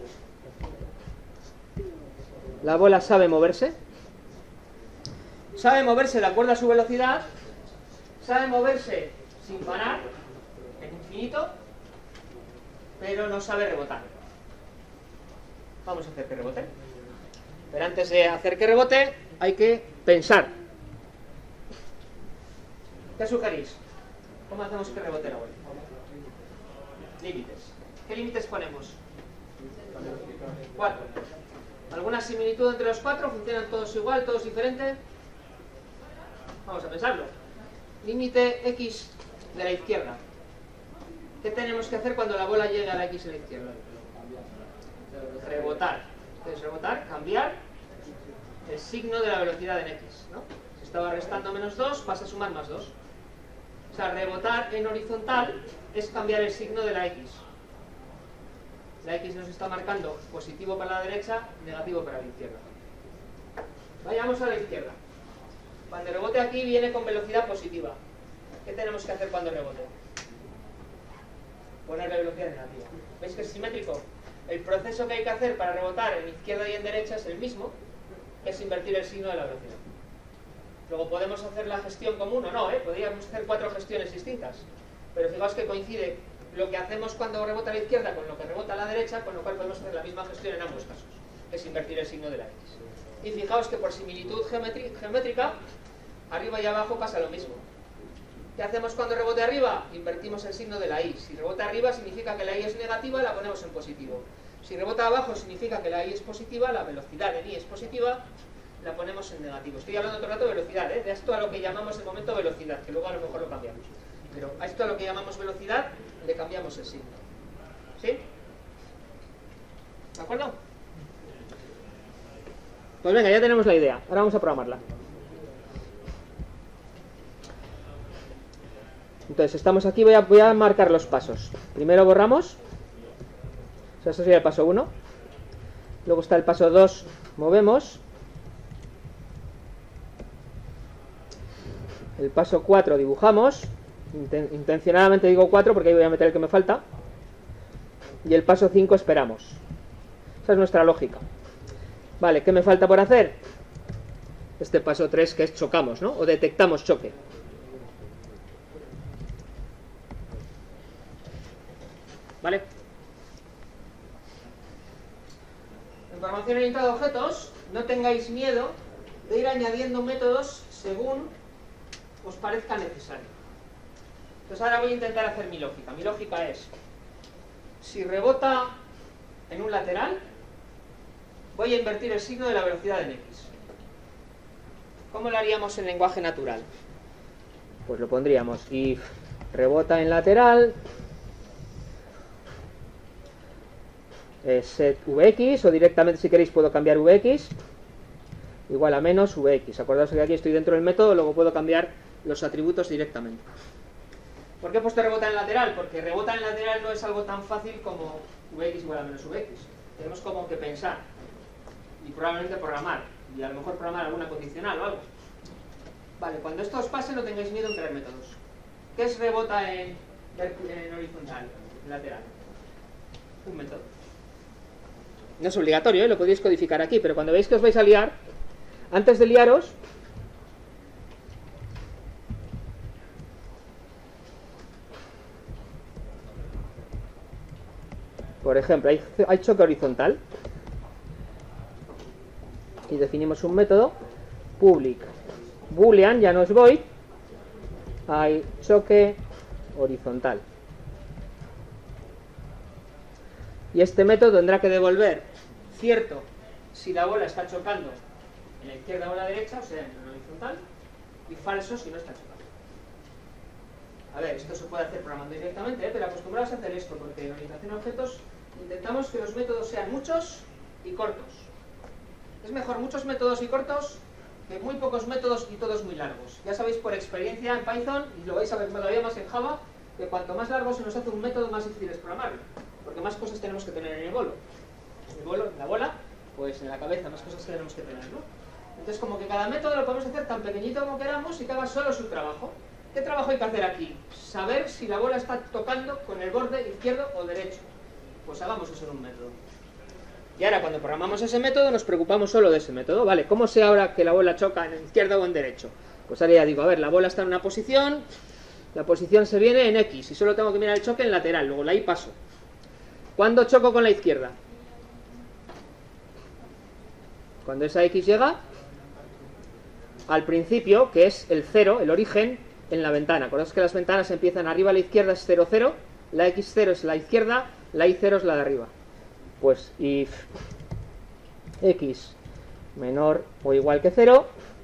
La bola sabe moverse. Sabe moverse de acuerdo a su velocidad. Sabe moverse sin parar, en infinito, pero no sabe rebotar. Vamos a hacer que rebote. Pero antes de hacer que rebote, hay que pensar. ¿Qué sugerís? ¿Cómo hacemos que rebote la bola? Límites. ¿Qué límites ponemos? 4. ¿Alguna similitud entre los 4? ¿Funcionan todos igual, todos diferentes? Vamos a pensarlo. Límite X de la izquierda. ¿Qué tenemos que hacer cuando la bola llegue a la X de la izquierda? Rebotar. Entonces rebotar, cambiar el signo de la velocidad en X, ¿no? Si estaba restando -2, pasa a sumar +2. O sea, rebotar en horizontal es cambiar el signo de la X. La X nos está marcando positivo para la derecha, negativo para la izquierda. Vayamos a la izquierda. Cuando rebote aquí viene con velocidad positiva. ¿Qué tenemos que hacer cuando rebote? Ponerle velocidad negativa. ¿Veis que es simétrico? El proceso que hay que hacer para rebotar en izquierda y en derecha es el mismo, es invertir el signo de la velocidad. Luego podemos hacer la gestión común o no, podríamos hacer 4 gestiones distintas. Pero fijaos que coincide lo que hacemos cuando rebota a la izquierda con lo que rebota a la derecha, con lo cual podemos hacer la misma gestión en ambos casos, es invertir el signo de la X. Y fijaos que por similitud geométrica, arriba y abajo pasa lo mismo. ¿Qué hacemos cuando rebote arriba? Invertimos el signo de la Y. Si rebota arriba significa que la Y es negativa, la ponemos en positivo. Si rebota abajo significa que la Y es positiva, la velocidad en Y es positiva, la ponemos en negativo. Estoy hablando todo el rato de velocidad, de esto a lo que llamamos de momento velocidad, que luego a lo mejor lo cambiamos. Pero a esto a lo que llamamos velocidad le cambiamos el signo. ¿Sí? ¿De acuerdo? Pues venga, ya tenemos la idea. Ahora vamos a programarla. Entonces, estamos aquí, voy a marcar los pasos. Primero borramos. O sea, eso sería el paso 1. Luego está el paso 2, movemos. El paso 4 dibujamos. Intencionadamente digo 4 porque ahí voy a meter el que me falta. Y el paso 5 esperamos. Esa es nuestra lógica. Vale, ¿qué me falta por hacer? Este paso 3 que es chocamos, ¿no? O detectamos choque. ¿Vale? En programación orientada a objetos, no tengáis miedo de ir añadiendo métodos según os parezca necesario. Entonces ahora voy a intentar hacer mi lógica. Mi lógica es, si rebota en un lateral, voy a invertir el signo de la velocidad en X. ¿Cómo lo haríamos en lenguaje natural? Pues lo pondríamos if rebota en lateral, set vx, o directamente si queréis puedo cambiar vx igual a menos vx. Acordaos que aquí estoy dentro del método, luego puedo cambiar los atributos directamente. ¿Por qué he puesto rebota en lateral? Porque rebota en lateral no es algo tan fácil como vx igual a menos vx. Tenemos como que pensar y probablemente programar, y a lo mejor programar alguna condicional o algo. Vale, cuando esto os pase no tengáis miedo en crear métodos. ¿Qué es rebota en horizontal, en lateral? Un método. No es obligatorio, lo podéis codificar aquí, pero cuando veis que os vais a liar, antes de liaros, por ejemplo, hay choque horizontal y definimos un método public boolean, ya no es void, hay choque horizontal. Y este método tendrá que devolver cierto si la bola está chocando en la izquierda o la derecha, o sea, en la horizontal, y falso si no está chocando. A ver, esto se puede hacer programando directamente, pero acostumbrados a hacer esto, porque en orientación a objetos intentamos que los métodos sean muchos y cortos. Es mejor muchos métodos y cortos que muy pocos métodos y todos muy largos. Ya sabéis por experiencia en Python, y lo vais a ver todavía más en Java, que cuanto más largo se nos hace un método, más difícil es programarlo. Porque más cosas tenemos que tener en el bolo. En la bola, pues en la cabeza más cosas tenemos que tener, ¿no? Entonces como que cada método lo podemos hacer tan pequeñito como queramos y que haga solo su trabajo. ¿Qué trabajo hay que hacer aquí? Saber si la bola está tocando con el borde izquierdo o derecho. Pues hagamos eso en un método. Y ahora cuando programamos ese método nos preocupamos solo de ese método, ¿vale? ¿Cómo sé ahora que la bola choca en izquierdo o en derecho? Pues ahora ya digo, a ver, la bola está en una posición, la posición se viene en X y solo tengo que mirar el choque en lateral, luego la Y paso. ¿Cuándo choco con la izquierda? Cuando esa X llega al principio, que es el 0, el origen, en la ventana. Acordaos que las ventanas empiezan arriba a la izquierda, es 0, 0, la X0 es la izquierda, la Y0 es la de arriba. Pues if X menor o igual que 0,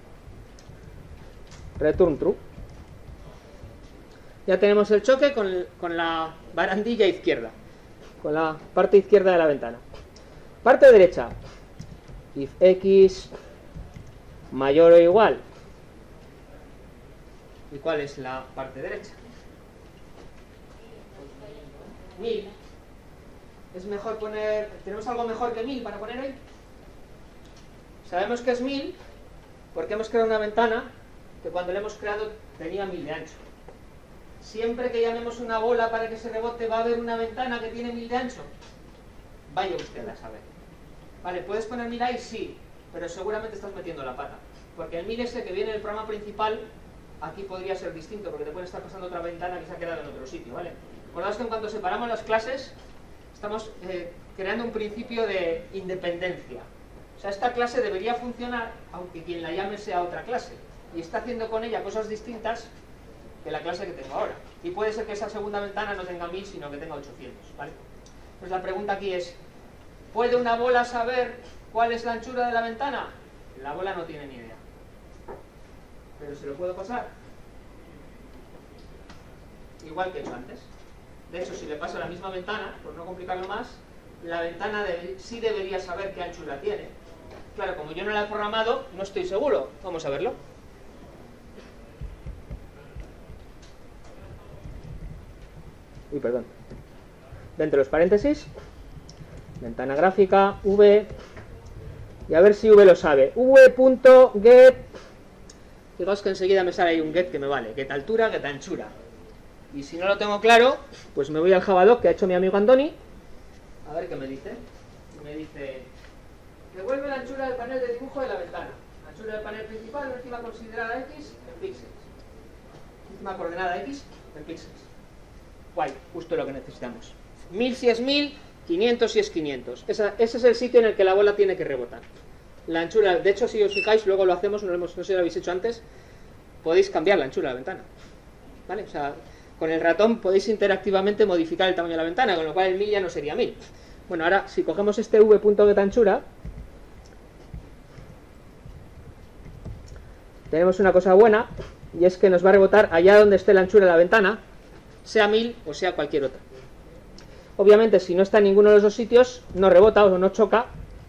return true. Ya tenemos el choque con la barandilla izquierda, con la parte izquierda de la ventana. Parte derecha, if X mayor o igual. ¿Y cuál es la parte derecha? 1000. Es mejor poner... ¿Tenemos algo mejor que 1000 para poner ahí? Sabemos que es 1000 porque hemos creado una ventana que cuando la hemos creado tenía 1000 de ancho. Siempre que llamemos una bola para que se rebote, ¿va a haber una ventana que tiene 1000 de ancho? Vaya usted a saber. Vale, ¿puedes poner 1000 ahí? Sí, pero seguramente estás metiendo la pata. Porque el 1000 ese que viene del programa principal, aquí podría ser distinto, porque te puede estar pasando otra ventana que se ha quedado en otro sitio, ¿vale? Acordaos que en cuanto separamos las clases, estamos creando un principio de independencia. O sea, esta clase debería funcionar, aunque quien la llame sea otra clase. Y está haciendo con ella cosas distintas que la clase que tengo ahora. Y puede ser que esa segunda ventana no tenga 1000, sino que tenga 800, ¿vale? Pues la pregunta aquí es, ¿puede una bola saber cuál es la anchura de la ventana? La bola no tiene ni idea. ¿Pero se lo puedo pasar? Igual que he hecho antes. De hecho, si le paso la misma ventana, por no complicarlo más, la ventana sí debería saber qué anchura tiene. Claro, como yo no la he programado, no estoy seguro. Vamos a verlo. Uy, perdón. Dentro de los paréntesis, ventana gráfica, v, y a ver si v lo sabe. v.get, fijaos que enseguida me sale ahí un get que me vale. Get altura, get anchura. Y si no lo tengo claro, pues me voy al Javadoc que ha hecho mi amigo Andoni. A ver qué me dice. Me dice, devuelve la anchura del panel de dibujo de la ventana. La anchura del panel principal, la última considerada X en píxeles. Última coordenada X en píxeles. Guay, justo lo que necesitamos. 1000 si es 1000, 500 si es 500. Ese es el sitio en el que la bola tiene que rebotar. La anchura, de hecho, si os fijáis, luego lo hacemos, no sé si lo habéis hecho antes, podéis cambiar la anchura de la ventana. ¿Vale? O sea, con el ratón podéis interactivamente modificar el tamaño de la ventana, con lo cual el 1000 ya no sería 1000. Bueno, ahora si cogemos este v.getAnchura, tenemos una cosa buena, y es que nos va a rebotar allá donde esté la anchura de la ventana, sea 1000 o sea cualquier otra. Obviamente, si no está en ninguno de los dos sitios, no rebota o no choca,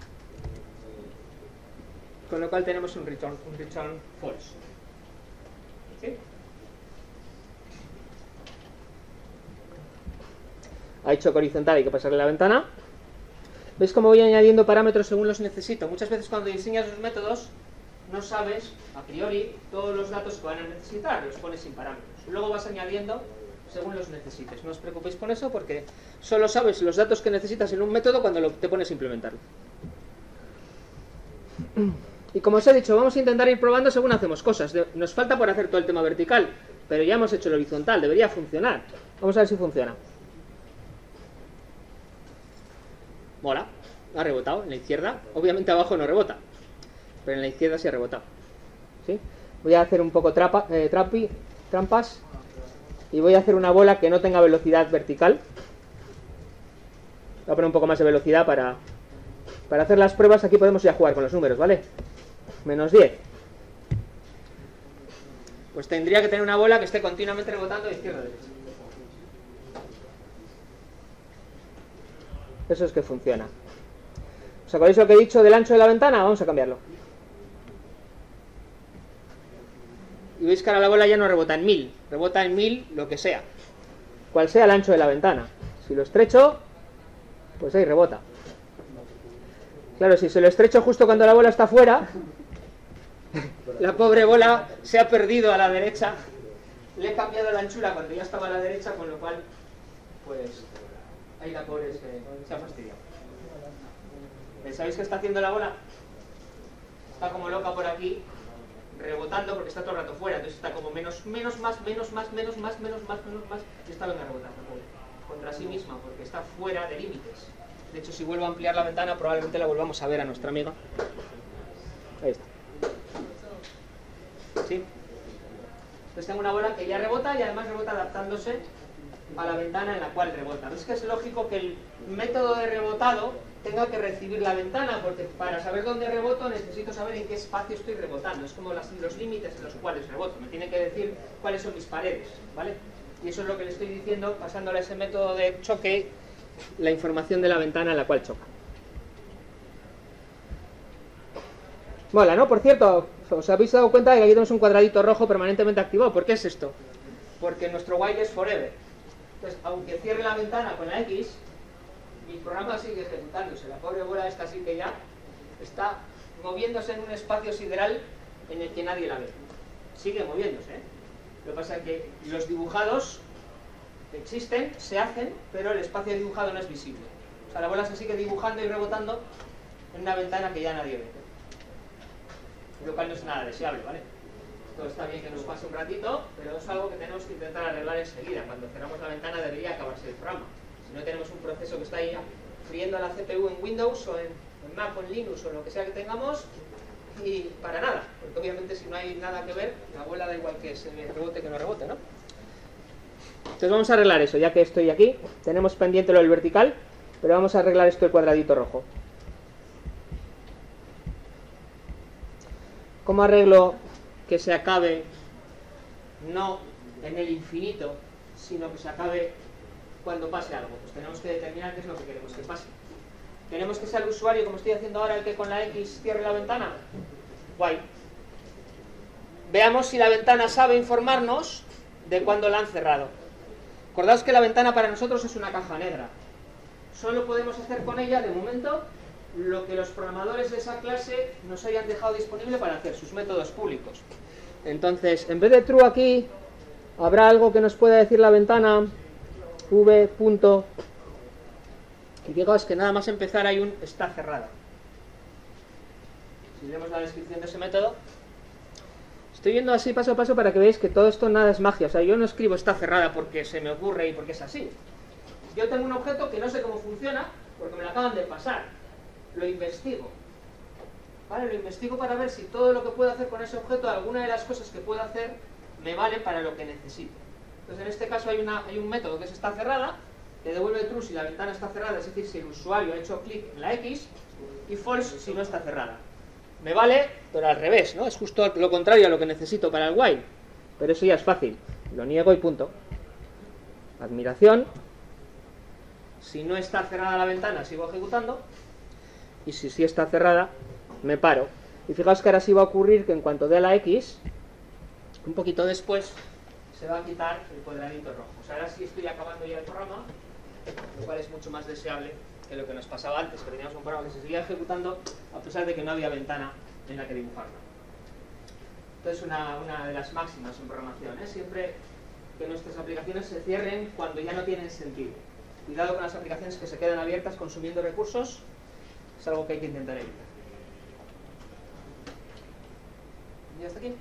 con lo cual tenemos un return false. ¿Sí? Hay choque horizontal, hay que pasarle la ventana. ¿Veis cómo voy añadiendo parámetros según los necesito? Muchas veces cuando diseñas los métodos no sabes, a priori, todos los datos que van a necesitar, los pones sin parámetros. Luego vas añadiendo según los necesites. No os preocupéis con eso porque solo sabes los datos que necesitas en un método cuando te pones a implementarlo. Y como os he dicho, vamos a intentar ir probando según hacemos cosas. Nos falta por hacer todo el tema vertical, pero ya hemos hecho el horizontal, debería funcionar. Vamos a ver si funciona. Mola, ha rebotado en la izquierda. Obviamente abajo no rebota, pero en la izquierda sí ha rebotado. ¿Sí? Voy a hacer un poco trampas y voy a hacer una bola que no tenga velocidad vertical. Voy a poner un poco más de velocidad para hacer las pruebas. Aquí podemos ya jugar con los números, ¿vale? Menos 10. Pues tendría que tener una bola que esté continuamente rebotando de izquierda a derecha. Eso es que funciona. ¿Os acordáis lo que he dicho del ancho de la ventana? Vamos a cambiarlo. Y veis que ahora la bola ya no rebota en 1000, rebota en 1000 lo que sea, cual sea el ancho de la ventana. Si lo estrecho, pues ahí rebota. Claro, si se lo estrecho justo cuando la bola está fuera, la pobre bola se ha perdido a la derecha Le he cambiado la anchura cuando ya estaba a la derecha, con lo cual, pues, ahí la pobre se ha fastidiado. ¿Sabéis qué está haciendo la bola? Está como loca por aquí, rebotando porque está todo el rato fuera, entonces está como menos, más, y está venga a rebotar contra sí misma porque está fuera de límites. De hecho, si vuelvo a ampliar la ventana, probablemente la volvamos a ver a nuestra amiga. Ahí está. ¿Sí? Entonces tengo una bola que ya rebota y además rebota adaptándose a la ventana en la cual rebota. Es que es lógico que el método de rebotado tenga que recibir la ventana, porque para saber dónde reboto necesito saber en qué espacio estoy rebotando. Es como los límites en los cuales reboto. Me tiene que decir cuáles son mis paredes, ¿vale? Y eso es lo que le estoy diciendo, pasándole a ese método de choque la información de la ventana en la cual choca. Mola, ¿no? Por cierto, os habéis dado cuenta de que aquí tenemos un cuadradito rojo permanentemente activado. ¿Por qué es esto? Porque nuestro while es forever. Entonces, aunque cierre la ventana con la X, mi programa sigue ejecutándose. La pobre bola esta sí que ya está moviéndose en un espacio sideral en el que nadie la ve. Sigue moviéndose, ¿eh? Lo que pasa es que los dibujados existen, se hacen, pero el espacio dibujado no es visible. O sea, la bola se sigue dibujando y rebotando en una ventana que ya nadie ve. Lo cual no es nada deseable, ¿vale? Todo está bien que nos pase un ratito, pero es algo que tenemos que intentar arreglar enseguida. Cuando cerramos la ventana debería acabarse el programa. Si no tenemos un proceso que está ahí friendo la CPU en Windows o en Mac o en Linux o lo que sea que tengamos, y para nada, porque obviamente si no hay nada que ver, la bola da igual que se rebote que no rebote, ¿no? Entonces vamos a arreglar eso, ya que estoy aquí. Tenemos pendiente lo del vertical, pero vamos a arreglar esto del cuadradito rojo. ¿Cómo arreglo que se acabe no en el infinito, sino que se acabe cuando pase algo? Pues tenemos que determinar qué es lo que queremos que pase. ¿Queremos que sea el usuario, como estoy haciendo ahora, el que con la X cierre la ventana? Guay. Veamos si la ventana sabe informarnos de cuándo la han cerrado. Acordaos que la ventana para nosotros es una caja negra. Solo podemos hacer con ella, de momento, lo que los programadores de esa clase nos hayan dejado disponible para hacer sus métodos públicos. Entonces, en vez de true aquí, habrá algo que nos pueda decir la ventana v. Y fijaos que nada más empezar hay un está cerrada. Si leemos la descripción de ese método, estoy viendo así paso a paso para que veáis que todo esto nada es magia. O sea, yo no escribo está cerrada porque se me ocurre y porque es así. Yo tengo un objeto que no sé cómo funciona porque me lo acaban de pasar. Lo investigo. ¿Vale? Lo investigo para ver si todo lo que puedo hacer con ese objeto, alguna de las cosas que puedo hacer, me vale para lo que necesito. Entonces en este caso hay un método que es está cerrada, que devuelve true si la ventana está cerrada, es decir, si el usuario ha hecho clic en la X, y false si no está cerrada. Me vale, pero al revés, ¿no? Es justo lo contrario a lo que necesito para el while. Pero eso ya es fácil. Lo niego y punto. Admiración. Si no está cerrada la ventana, sigo ejecutando. Y si sí está cerrada, me paro. Y fijaos que ahora sí va a ocurrir que en cuanto dé la X, un poquito después, se va a quitar el cuadradito rojo. O sea, ahora sí estoy acabando ya el programa, lo cual es mucho más deseable que lo que nos pasaba antes, que teníamos un programa que se seguía ejecutando a pesar de que no había ventana en la que dibujarlo. Entonces, una de las máximas en programación es siempre que nuestras aplicaciones se cierren cuando ya no tienen sentido. Cuidado con las aplicaciones que se quedan abiertas consumiendo recursos, es algo que hay que intentar evitar. ¿Y hasta aquí?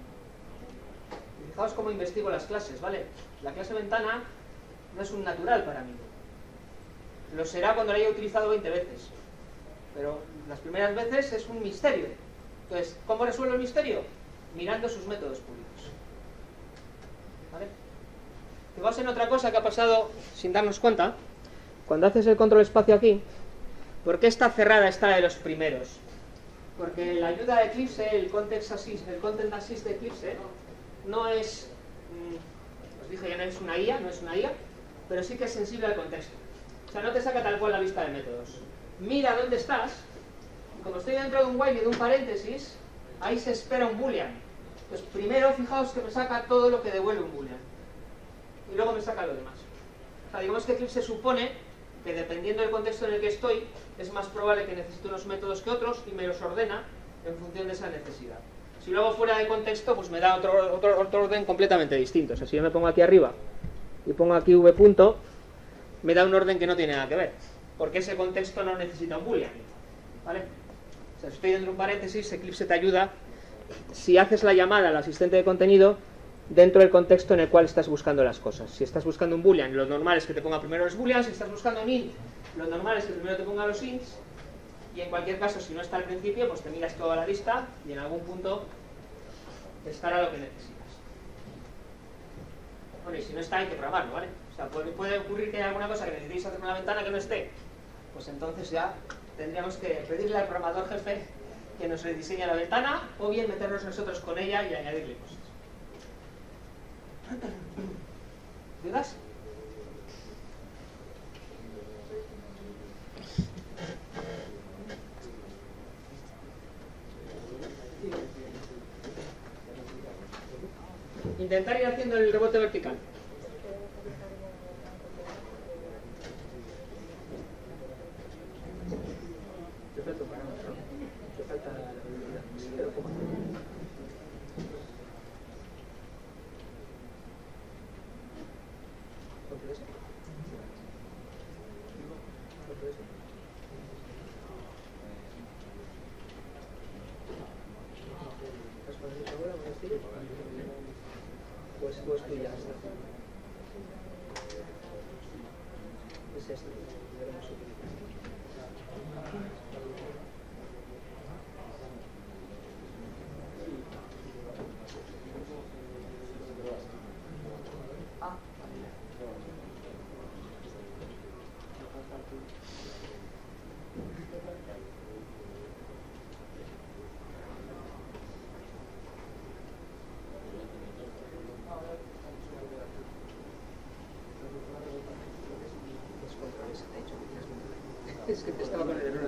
Y fijaos cómo investigo las clases, ¿vale? La clase ventana no es un natural para mí. Lo será cuando la haya utilizado 20 veces. Pero las primeras veces es un misterio. Entonces, ¿cómo resuelvo el misterio? Mirando sus métodos públicos. ¿Vale? Fijaos en otra cosa que ha pasado sin darnos cuenta. Cuando haces el control espacio aquí, ¿por qué está cerrada esta de los primeros? Porque la ayuda de Eclipse, el Content Assist de Eclipse, no es, os dije que no es una IA, pero sí que es sensible al contexto. O sea, no te saca tal cual la lista de métodos. Mira dónde estás, y como estoy dentro de un while y de un paréntesis, ahí se espera un boolean. Pues primero, fijaos que me saca todo lo que devuelve un boolean. Y luego me saca lo demás. O sea, digamos que Eclipse supone que dependiendo del contexto en el que estoy, es más probable que necesite unos métodos que otros y me los ordena en función de esa necesidad. Si luego fuera de contexto, pues me da otro orden completamente distinto. O sea, si yo me pongo aquí arriba y pongo aquí v punto, me da un orden que no tiene nada que ver, porque ese contexto no necesita un boolean, ¿vale? O sea, si estoy dentro de un paréntesis, Eclipse te ayuda si haces la llamada al asistente de contenido dentro del contexto en el cual estás buscando las cosas. Si estás buscando un boolean, lo normal es que te ponga primero los booleans. Si estás buscando un int, lo normal es que primero te ponga los ints. Y en cualquier caso, si no está al principio, pues te miras toda la lista y en algún punto estará lo que necesitas. Bueno, y si no está, hay que programarlo, ¿vale? O sea, puede ocurrir que haya alguna cosa que necesitéis hacer en una ventana que no esté. Pues entonces ya tendríamos que pedirle al programador jefe que nos rediseñe la ventana, o bien meternos nosotros con ella y añadirle cosas. ¿Dudas? Intentar ir haciendo el rebote vertical. Pues tú ya está. Es esto, debemos utilizar. Es que te estaba con el error.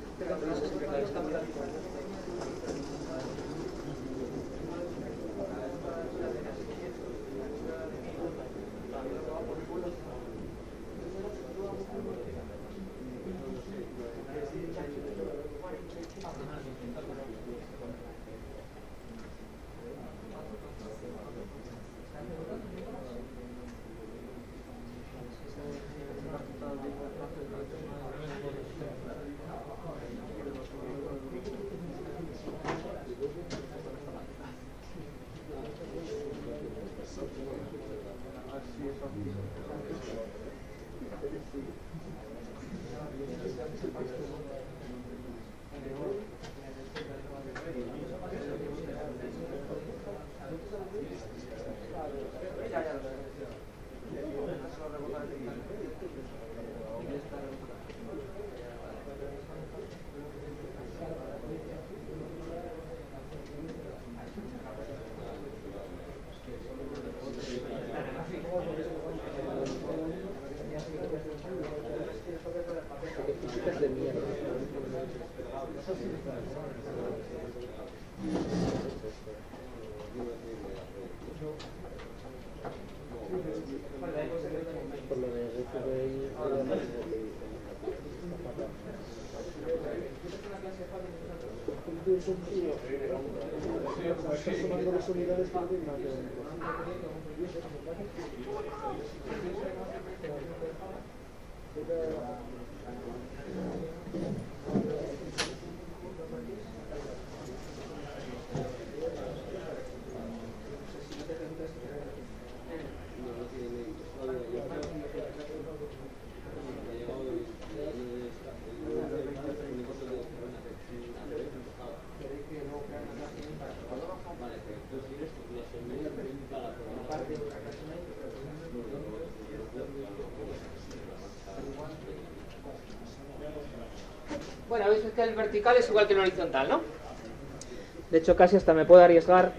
Bueno, veis que el vertical es igual que el horizontal, ¿no? De hecho, casi hasta me puedo arriesgar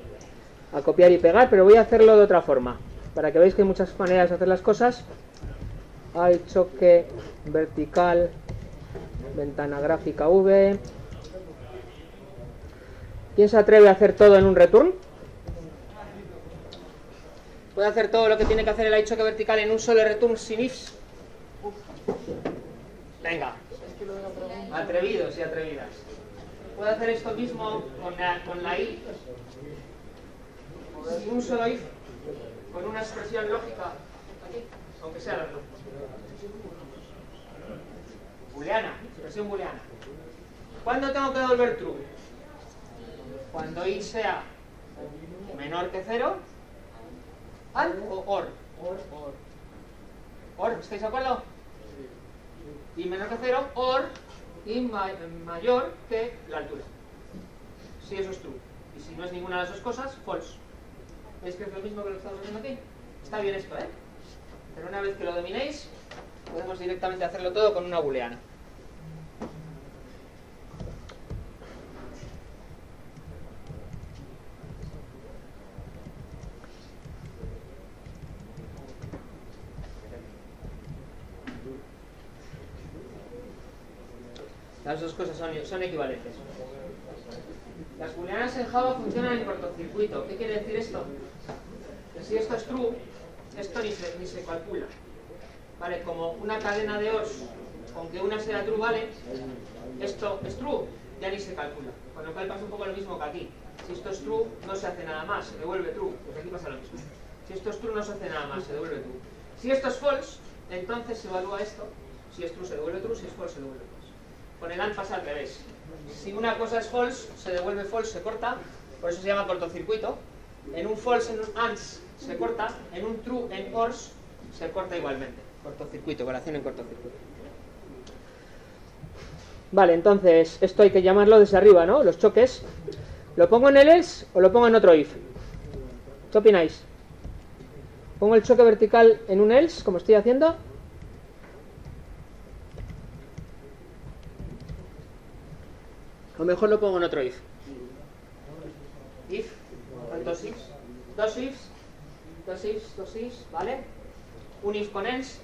a copiar y pegar, pero voy a hacerlo de otra forma, para que veáis que hay muchas maneras de hacer las cosas. Hay choque vertical, ventana gráfica V. ¿Quién se atreve a hacer todo en un return? ¿Puede hacer todo lo que tiene que hacer el choque vertical en un solo return sin ifs? Venga. Atrevidos y atrevidas. Puedo hacer esto mismo con la i, sin un solo if, con una expresión lógica, aquí, aunque sea la lógica. Booleana, expresión booleana. ¿Cuándo tengo que devolver true? Cuando i sea menor que 0, and o or. Or, ¿estáis de acuerdo? Y menor que 0, or, y mayor que la altura. Si eso es true. Y si no es ninguna de las dos cosas, false. ¿Veis que es lo mismo que lo que estamos haciendo aquí? Está bien esto, ¿eh? Pero una vez que lo dominéis, podemos directamente hacerlo todo con una booleana. Las dos cosas son equivalentes. Las booleanas en Java funcionan en cortocircuito. ¿Qué quiere decir esto? Que si esto es true, esto ni se calcula. ¿Vale? Como una cadena de ORs, aunque una sea true, ¿vale? Esto es true, ya ni se calcula. Con lo cual pasa un poco lo mismo que aquí. Si esto es true, no se hace nada más, se devuelve true. Pues aquí pasa lo mismo. Si esto es true, no se hace nada más, se devuelve true. Si esto es false, entonces se evalúa esto. Si es true, se devuelve true. Si es false, se devuelve false. Con el AND pasa al revés. Si una cosa es false, se devuelve false, se corta. Por eso se llama cortocircuito. En un false, en un ANDs, se corta. En un true, en ORs, se corta igualmente. Cortocircuito, evaluación en cortocircuito. Vale, entonces, esto hay que llamarlo desde arriba, ¿no? Los choques. ¿Lo pongo en el else o lo pongo en otro if? ¿Qué opináis? ¿Pongo el choque vertical en un else, como estoy haciendo? O mejor lo pongo en otro if. If, ¿cuántos ifs? Dos ifs, dos ifs, ¿vale? Un if con else.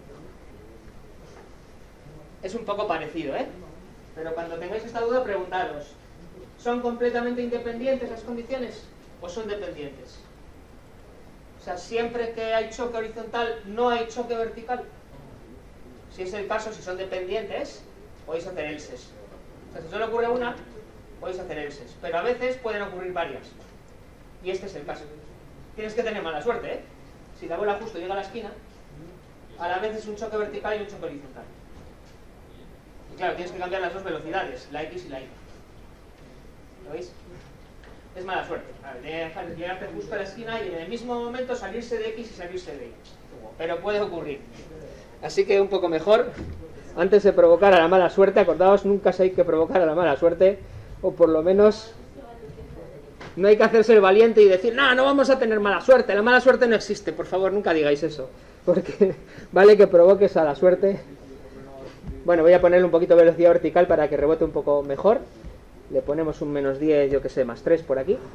Es un poco parecido, ¿eh? Pero cuando tengáis esta duda, preguntaros. ¿Son completamente independientes las condiciones o son dependientes? O sea, siempre que hay choque horizontal, no hay choque vertical. Si es el caso, si son dependientes, podéis hacer elses. O sea, si solo ocurre una, podéis hacer elses. Pero a veces pueden ocurrir varias. Y este es el caso. Tienes que tener mala suerte, ¿eh? Si la bola justo llega a la esquina, a la vez es un choque vertical y un choque horizontal. Y claro, tienes que cambiar las dos velocidades, la X y la Y. ¿Lo veis? Es mala suerte. Llegarte justo a la esquina y en el mismo momento salirse de X y salirse de Y. Pero puede ocurrir. Así que un poco mejor, antes de provocar a la mala suerte, acordaos, nunca hay que provocar a la mala suerte, o por lo menos no hay que hacerse el valiente y decir, no, no vamos a tener mala suerte, la mala suerte no existe, por favor, nunca digáis eso, porque vale que provoques a la suerte. Bueno, voy a ponerle un poquito de velocidad vertical para que rebote un poco mejor. Le ponemos un menos 10, yo que sé, más 3 por aquí.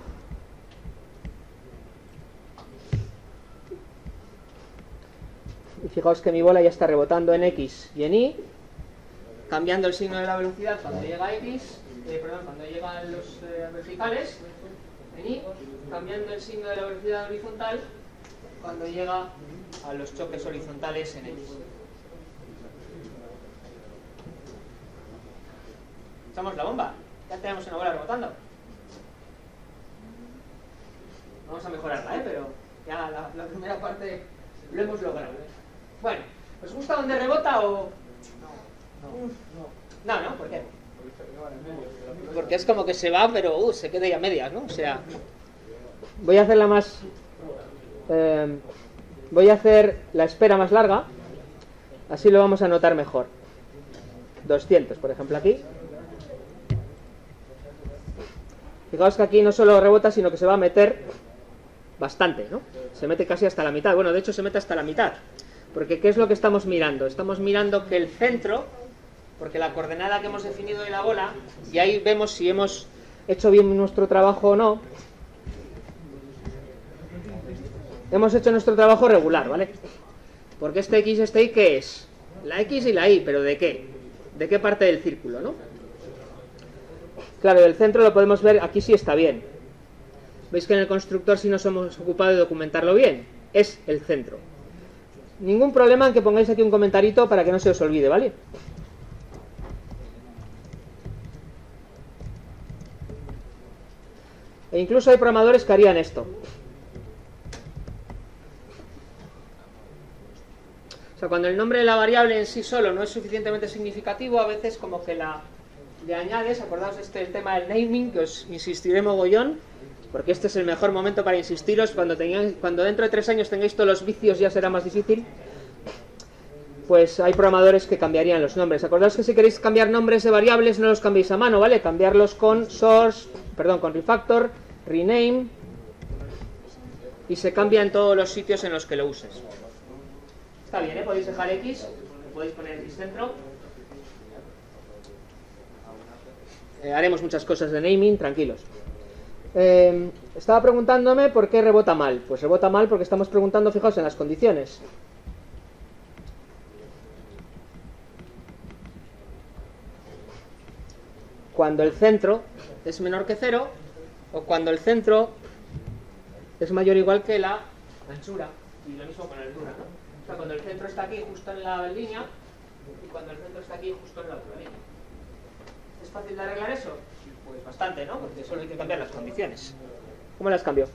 Y fijaos que mi bola ya está rebotando en X y en Y, cambiando el signo de la velocidad cuando llega a X, cuando llegan los verticales, en Y, cambiando el signo de la velocidad horizontal cuando llega a los choques horizontales en X. Echamos la bomba. Ya tenemos una bola rebotando. Vamos a mejorarla, pero ya la primera parte lo hemos logrado. Bueno, ¿os gusta donde rebota o...? No, ¿por qué? Porque es como que se va, pero se queda ya a medias, ¿no? O sea, voy a hacerla más... voy a hacer la espera más larga, así lo vamos a notar mejor. 200, por ejemplo, aquí. Fijaos que aquí no solo rebota, sino que se va a meter bastante, ¿no? Se mete casi hasta la mitad. Bueno, de hecho se mete hasta la mitad. Porque ¿qué es lo que estamos mirando? Estamos mirando que el centro, porque la coordenada que hemos definido de la bola, y ahí vemos si hemos hecho bien nuestro trabajo o no. Hemos hecho nuestro trabajo regular, ¿vale? Porque este X y este Y, ¿qué es? La X y la Y, ¿pero de qué? ¿De qué parte del círculo, no? Claro, el centro lo podemos ver, aquí sí está bien. ¿Veis que en el constructor sí nos hemos ocupado de documentarlo bien? Es el centro. Ningún problema en que pongáis aquí un comentarito para que no se os olvide, ¿vale? E incluso hay programadores que harían esto. O sea, cuando el nombre de la variable en sí solo no es suficientemente significativo, a veces como que le añades, acordaos el tema del naming, que os insistiré mogollón, porque este es el mejor momento para insistiros. Cuando dentro de 3 años tengáis todos los vicios ya será más difícil. Pues hay programadores que cambiarían los nombres. Acordaos que si queréis cambiar nombres de variables no los cambiéis a mano, ¿vale? Cambiarlos con con refactor, rename, y se cambia en todos los sitios en los que lo uses. Está bien, ¿eh? Podéis dejar X, podéis poner X centro. Haremos muchas cosas de naming, tranquilos. Estaba preguntándome por qué rebota mal. Pues rebota mal porque estamos preguntando, fijaos, en las condiciones. Cuando el centro es menor que 0 o cuando el centro es mayor o igual que la anchura. Y lo mismo con la altura, ¿no? O sea, cuando el centro está aquí justo en la línea y cuando el centro está aquí justo en la otra línea. ¿Es fácil de arreglar eso? Pues bastante, ¿no? Porque solo hay que cambiar las condiciones. ¿Cómo las cambio?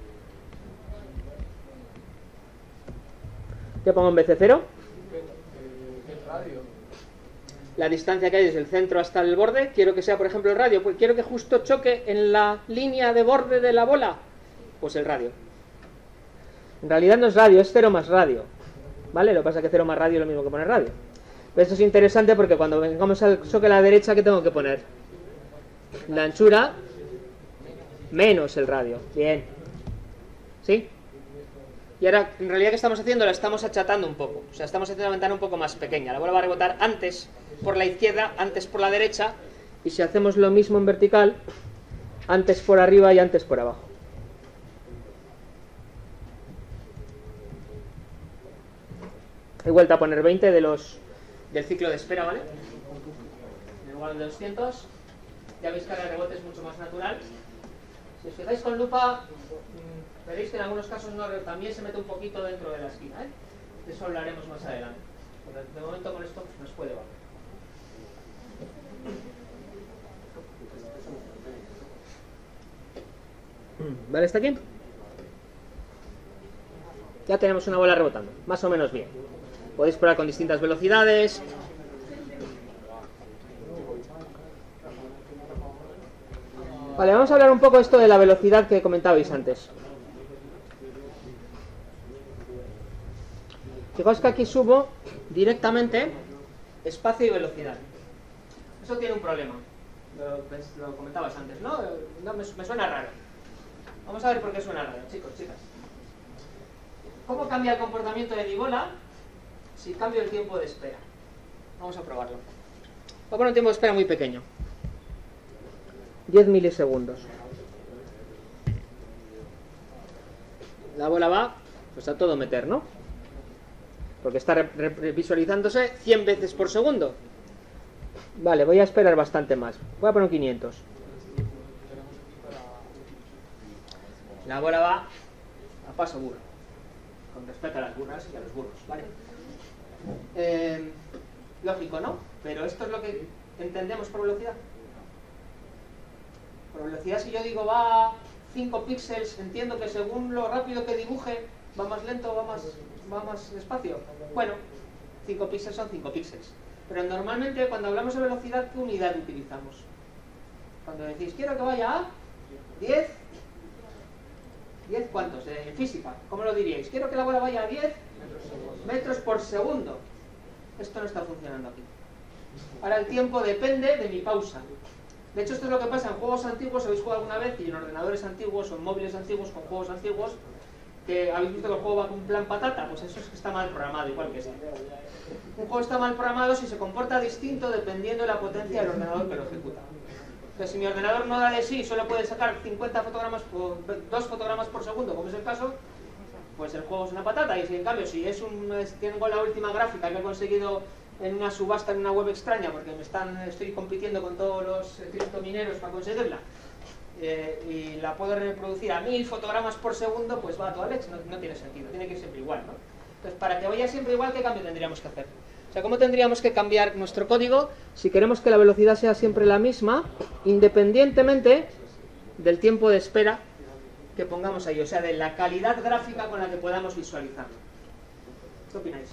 ¿Qué pongo en vez de 0? El radio. La distancia que hay desde el centro hasta el borde, quiero que sea, por ejemplo, el radio. Pues quiero que justo choque en la línea de borde de la bola. Pues el radio. En realidad no es radio, es 0 más radio. ¿Vale? Lo que pasa es que 0 más radio es lo mismo que poner radio. Pero esto es interesante porque cuando vengamos al choque a la derecha, ¿qué tengo que poner? La anchura menos el radio. Bien. ¿Sí? Y ahora, en realidad, ¿qué estamos haciendo? La estamos achatando un poco. O sea, estamos haciendo la ventana un poco más pequeña. La bola va a rebotar antes por la izquierda, antes por la derecha. Y si hacemos lo mismo en vertical, antes por arriba y antes por abajo. He vuelto a poner 20 del ciclo de espera, ¿vale? En lugar de 200. Ya veis que ahora el rebote es mucho más natural. Si os fijáis con lupa, veréis que en algunos casos también se mete un poquito dentro de la esquina, ¿eh? De eso hablaremos más adelante. Pero de momento con esto nos puede valer. ¿Vale? ¿Está aquí? Ya tenemos una bola rebotando, más o menos bien. Podéis probar con distintas velocidades. Vale, vamos a hablar un poco esto de la velocidad que comentabais antes. Fijaos que aquí subo directamente espacio y velocidad. Eso tiene un problema. Lo comentabas antes, ¿no? Me suena raro. Vamos a ver por qué suena raro, chicos, chicas. ¿Cómo cambia el comportamiento de mi bola si cambio el tiempo de espera? Vamos a probarlo. Voy a poner un tiempo de espera muy pequeño. 10 milisegundos. La bola va, pues a todo meter, ¿no? Porque está visualizándose 100 veces por segundo. Vale, voy a esperar bastante más. Voy a poner un 500. La bola va a paso burro. Con respecto a las burras y a los burros, ¿vale? Lógico, ¿no? Pero esto es lo que entendemos por velocidad. Por velocidad, si yo digo va 5 píxeles, entiendo que según lo rápido que dibuje, va más lento o va más despacio. Bueno, 5 píxeles son 5 píxeles. Pero normalmente cuando hablamos de velocidad, ¿qué unidad utilizamos? Cuando decís, quiero que vaya a 10... ¿10 cuántos? En física, ¿cómo lo diríais? Quiero que la bola vaya a 10 metros por segundo. Esto no está funcionando aquí. Ahora el tiempo depende de mi pausa. De hecho, esto es lo que pasa en juegos antiguos. ¿Habéis jugado alguna vez? Y en ordenadores antiguos o en móviles antiguos con juegos antiguos, que habéis visto que el juego va con un plan patata. Pues eso es que está mal programado, igual que este. Un juego está mal programado si se comporta distinto dependiendo de la potencia del ordenador que lo ejecuta. Entonces, si mi ordenador no da de sí, solo puede sacar 50 fotogramas o 2 fotogramas por segundo, como es el caso, pues el juego es una patata. Y si en cambio, si tengo la última gráfica que he conseguido en una subasta en una web extraña, porque estoy compitiendo con todos los criptomineros para conseguirla, y la puedo reproducir a 1000 fotogramas por segundo, pues va a toda leche, no tiene sentido, tiene que ir siempre igual, ¿no? Entonces, para que vaya siempre igual, ¿qué cambio tendríamos que hacer? O sea, ¿cómo tendríamos que cambiar nuestro código si queremos que la velocidad sea siempre la misma, independientemente del tiempo de espera que pongamos ahí, o sea, de la calidad gráfica con la que podamos visualizarlo. ¿Qué opináis?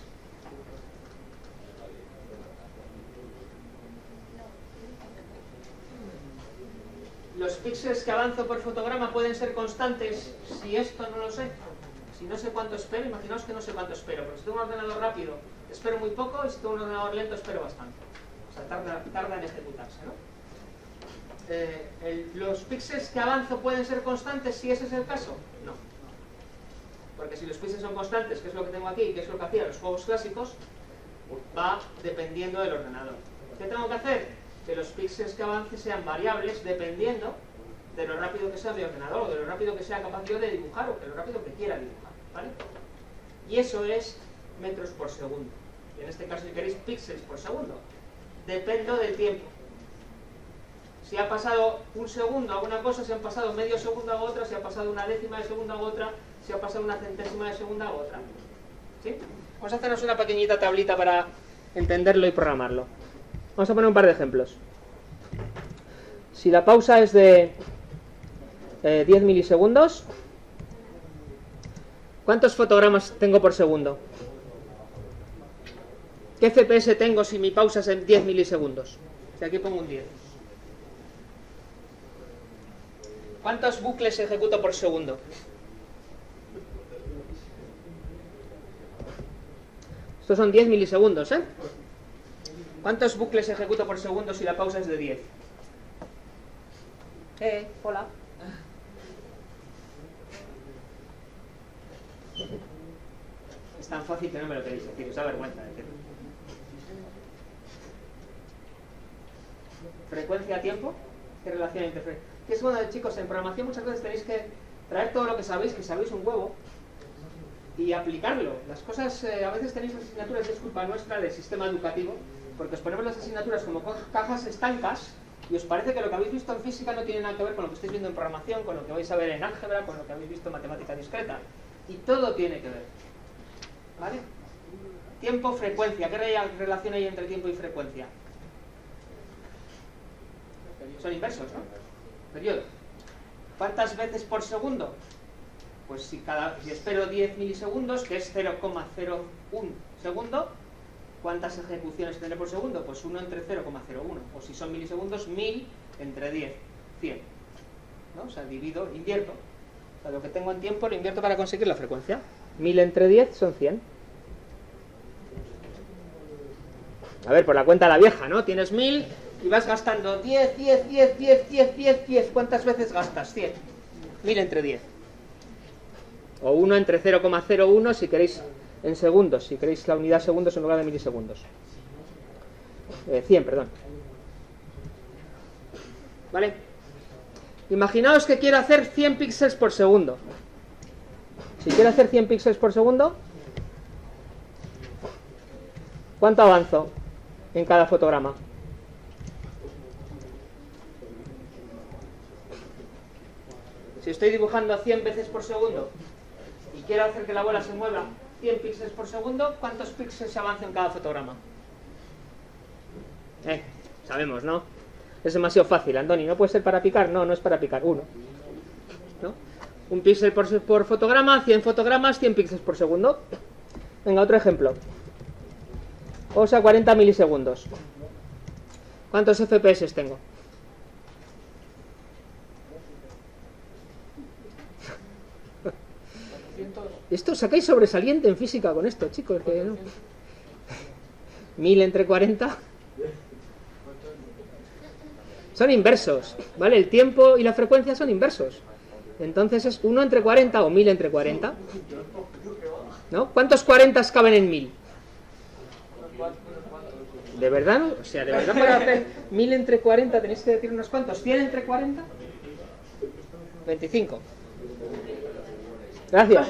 Los píxeles que avanzo por fotograma pueden ser constantes si esto no lo sé. Si no sé cuánto espero, imaginaos que no sé cuánto espero, porque si tengo un ordenador rápido espero muy poco y si tengo un ordenador lento espero bastante. O sea, tarda en ejecutarse, ¿no? ¿Los píxeles que avanzo pueden ser constantes si ese es el caso? No. Porque si los píxeles son constantes, que es lo que tengo aquí, que es lo que hacía los juegos clásicos, va dependiendo del ordenador. ¿Qué tengo que hacer? Que los píxeles que avance sean variables dependiendo de lo rápido que sea mi ordenador, o de lo rápido que sea capaz yo de dibujar, o de lo rápido que quiera dibujar, ¿vale? Y eso es metros por segundo. Y en este caso, si queréis, píxeles por segundo. Dependo del tiempo. Si ha pasado un segundo a una cosa, si han pasado medio segundo a otra, si ha pasado una décima de segundo a otra, si ha pasado una centésima de segundo a otra. ¿Sí? Vamos a hacernos una pequeñita tablita para entenderlo y programarlo. Vamos a poner un par de ejemplos. Si la pausa es de 10 milisegundos, ¿cuántos fotogramas tengo por segundo? ¿Qué FPS tengo si mi pausa es en 10 milisegundos? Si aquí pongo un 10. ¿Cuántos bucles ejecuto por segundo? Estos son 10 milisegundos, ¿eh? ¿Cuántos bucles ejecuto por segundo si la pausa es de 10? Hola. Es tan fácil que no me lo queréis decir, os da vergüenza decirlo. ¿Frecuencia-tiempo? ¿Qué relación hay entre frecuencia? Que es bueno, chicos, en programación muchas veces tenéis que traer todo lo que sabéis un huevo, y aplicarlo. Las cosas, a veces tenéis asignaturas, es culpa nuestra del sistema educativo, porque os ponemos las asignaturas como cajas estancas, y os parece que lo que habéis visto en física no tiene nada que ver con lo que estáis viendo en programación, con lo que vais a ver en álgebra, con lo que habéis visto en matemática discreta. Y todo tiene que ver. ¿Vale? Tiempo, frecuencia. ¿Qué relación hay entre tiempo y frecuencia? Son inversos, ¿no? Periodo. ¿Cuántas veces por segundo? Pues si espero 10 milisegundos, que es 0,01 segundo, ¿cuántas ejecuciones tendré por segundo? Pues 1 entre 0,01. O si son milisegundos, 1000 entre 10, 100. ¿No? O sea, invierto. O sea, lo que tengo en tiempo lo invierto para conseguir la frecuencia. 1000 entre 10 son 100. A ver, por la cuenta de la vieja, ¿no? Tienes 1000 y vas gastando 10. ¿Cuántas veces gastas? 100. 1000 entre 10. O 1 entre 0,01 si queréis en segundos, si queréis la unidad segundos en lugar de milisegundos. 100, perdón. ¿Vale? Imaginaos que quiero hacer 100 píxeles por segundo. Si quiero hacer 100 píxeles por segundo, ¿cuánto avanzo en cada fotograma? Si estoy dibujando 100 veces por segundo y quiero hacer que la bola se mueva 100 píxeles por segundo, ¿cuántos píxeles avanzo en cada fotograma? Sabemos, ¿no? Es demasiado fácil, Andoni. ¿No puede ser para picar? No, no es para picar. 1. ¿No? Un píxel por fotograma, 100 fotogramas, 100 píxeles por segundo. Venga, otro ejemplo. Vamos a 40 milisegundos. ¿Cuántos FPS tengo? Esto sacáis sobresaliente en física con esto, chicos. Que no. 1000 entre 40. Son inversos, ¿vale? El tiempo y la frecuencia son inversos. Entonces es 1 entre 40 o 1000 entre 40. ¿No? ¿Cuántos 40 caben en 1000? ¿De verdad? ¿No? O sea, ¿de verdad para hacer 1000 entre 40 tenéis que decir unos cuantos? ¿100 entre 40? 25. Gracias.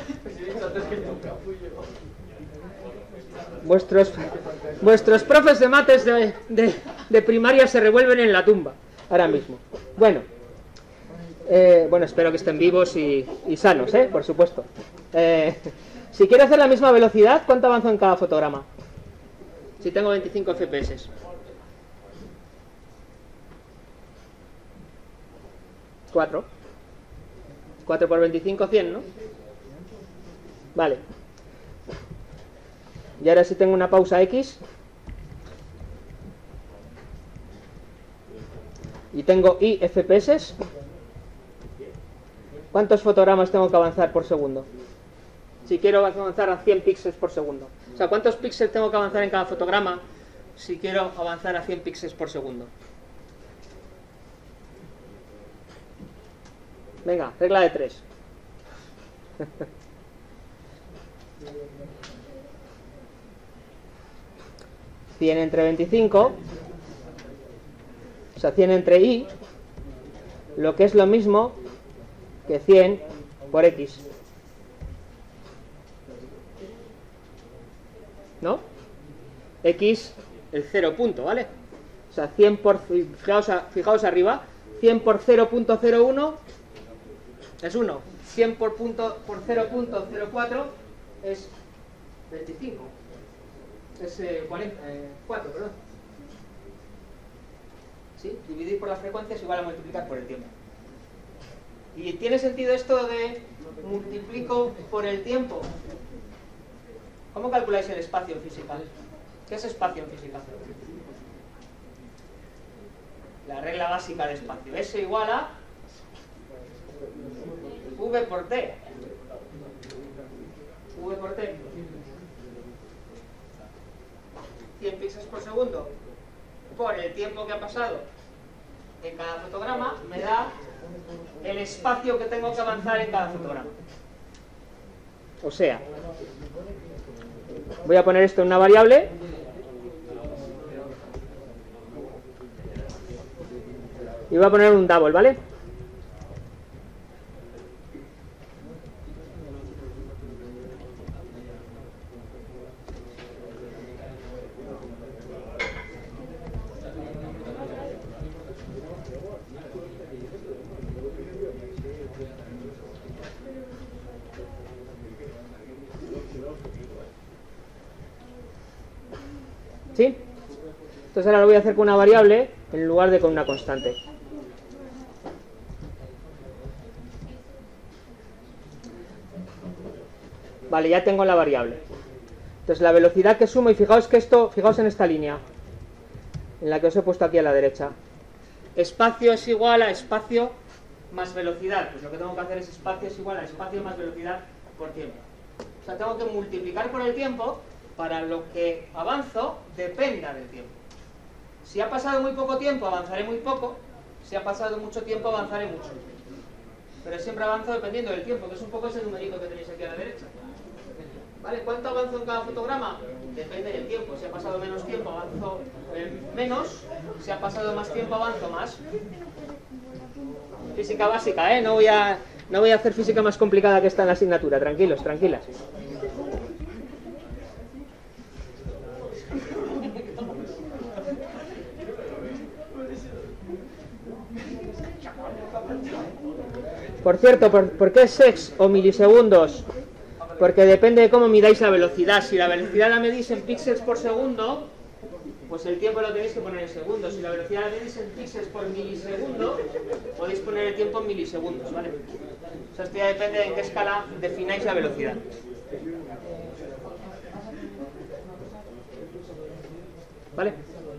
Vuestros profes de mates de primaria se revuelven en la tumba ahora mismo. Bueno, espero que estén vivos y sanos, por supuesto. Si quiero hacer la misma velocidad, ¿cuánto avanzo en cada fotograma? Si tengo 25 FPS. 4. 4 por 25, 100, ¿no? Vale. Y ahora si tengo una pausa X y tengo Y FPS, ¿cuántos fotogramas tengo que avanzar por segundo? Si quiero avanzar a 100 píxeles por segundo. O sea, ¿cuántos píxeles tengo que avanzar en cada fotograma si quiero avanzar a 100 píxeles por segundo? Venga, regla de 3. 100 entre 25, o sea, 100 entre Y, lo que es lo mismo que 100 por X. ¿No? X, el 0 punto, ¿vale? O sea, 100 por... Fijaos arriba, 100 por 0.01 es 1. 100 por 0.04 es 25. Es 4, perdón. ¿Sí? Dividir por las frecuencias igual a multiplicar por el tiempo. ¿Y tiene sentido esto de multiplico por el tiempo? ¿Cómo calculáis el espacio en física? ¿Qué es espacio en física? La regla básica de espacio. S igual a V por T. V por T. 100 píxeles por segundo por el tiempo que ha pasado en cada fotograma me da el espacio que tengo que avanzar en cada fotograma. O sea, voy a poner esto en una variable y voy a poner un double, ¿vale? ¿Sí? Entonces ahora lo voy a hacer con una variable en lugar de con una constante. Vale, ya tengo la variable. Entonces la velocidad que sumo, y fijaos que esto, fijaos en esta línea, en la que os he puesto aquí a la derecha. Espacio es igual a espacio más velocidad. Pues lo que tengo que hacer es espacio es igual a espacio más velocidad por tiempo. O sea, tengo que multiplicar por el tiempo para lo que avanzo dependa del tiempo. Si ha pasado muy poco tiempo, avanzaré muy poco. Si ha pasado mucho tiempo, avanzaré mucho. Pero siempre avanzo dependiendo del tiempo, que es un poco ese numerito que tenéis aquí a la derecha. ¿Vale? ¿Cuánto avanzo en cada fotograma? Depende del tiempo. Si ha pasado menos tiempo, avanzo menos. Si ha pasado más tiempo, avanzo más. Física básica, ¿eh? No voy a hacer física más complicada que esta en la asignatura. Tranquilos, tranquilas. Por cierto, ¿por qué secs o milisegundos? Porque depende de cómo midáis la velocidad. Si la velocidad la medís en píxeles por segundo, pues el tiempo lo tenéis que poner en segundos. Si la velocidad la medís en píxeles por milisegundo, podéis poner el tiempo en milisegundos, ¿vale? O sea, esto ya depende de en qué escala defináis la velocidad. ¿Vale?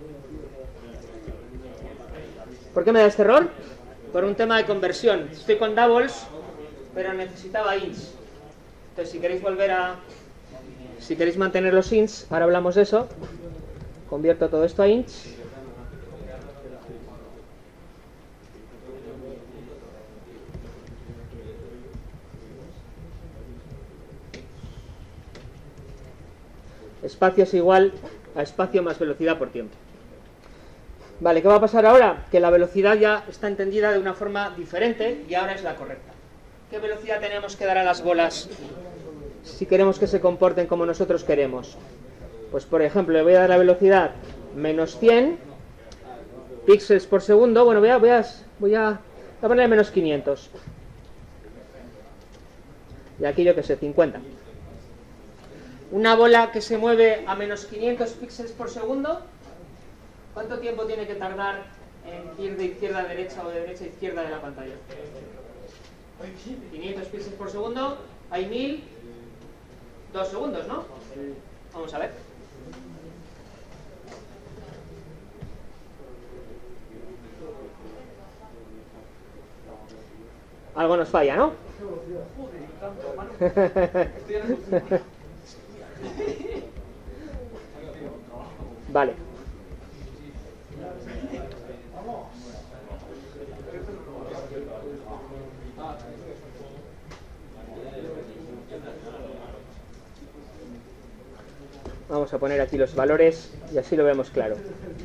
¿Por qué me da este error? Por un tema de conversión. Estoy con doubles, pero necesitaba ints. Entonces, si queréis mantener los ints, ahora hablamos de eso. Convierto todo esto a ints. Espacio es igual a espacio más velocidad por tiempo. Vale, ¿qué va a pasar ahora? Que la velocidad ya está entendida de una forma diferente y ahora es la correcta. ¿Qué velocidad tenemos que dar a las bolas si queremos que se comporten como nosotros queremos? Pues por ejemplo, le voy a dar la velocidad menos 100 píxeles por segundo. Bueno, voy a poner menos 500. Y aquí yo que sé, 50. Una bola que se mueve a menos 500 píxeles por segundo, ¿cuánto tiempo tiene que tardar en ir de izquierda a derecha o de derecha a izquierda de la pantalla? 500 píxeles por segundo, hay 1000, 2 segundos, ¿no? Vamos a ver. Algo nos falla, ¿no? Vale. Vamos a poner aquí los valores y así lo vemos claro.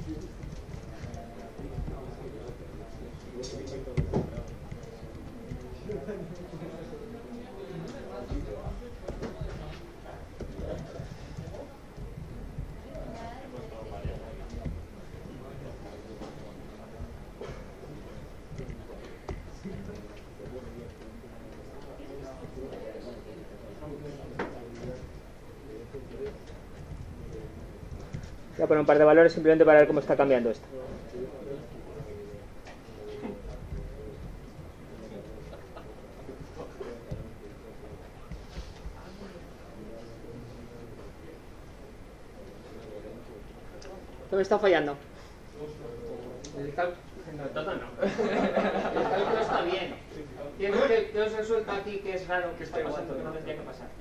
Voy a poner un par de valores simplemente para ver cómo está cambiando esto. ¿Qué me está fallando? El cálculo no, todo no. El cálculo está bien. ¿Qué os resulta aquí que es raro que está pasando, que no tendría que pasar?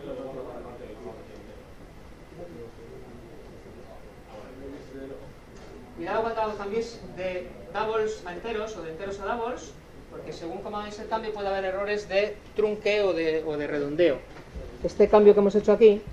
Cuidado cuando cambiéis de doubles a enteros o de enteros a doubles, porque según cómo hagáis el cambio puede haber errores de trunque o de redondeo. Este cambio que hemos hecho aquí,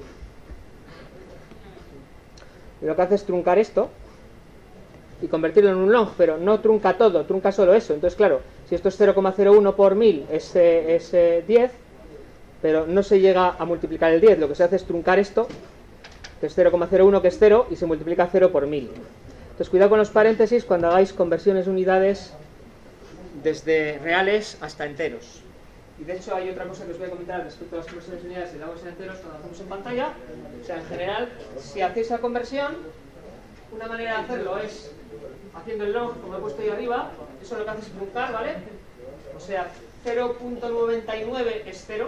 lo que hace es truncar esto y convertirlo en un long, pero no trunca todo, trunca solo eso. Entonces, claro, si esto es 0,01 por 1000 es 10, pero no se llega a multiplicar el 10. Lo que se hace es truncar esto, que es 0,01, que es 0, y se multiplica 0 por 1000. Entonces, cuidado con los paréntesis cuando hagáis conversiones de unidades desde reales hasta enteros. Y de hecho hay otra cosa que os voy a comentar respecto a las conversiones de unidades de doubles a enteros cuando hacemos en pantalla. O sea, en general, si hacéis la conversión, una manera de hacerlo es haciendo el long, como he puesto ahí arriba. Eso lo que hace es truncar, ¿vale? O sea, 0.99 es 0,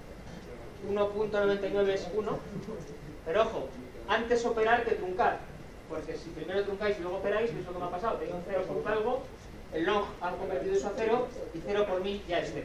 1.99 es 1. Pero ojo, antes operar que truncar. Porque si primero truncáis y luego operáis, es lo que me ha pasado. Tengo un 0 por algo, el long ha convertido eso a 0 y 0 por 1000 ya es 0.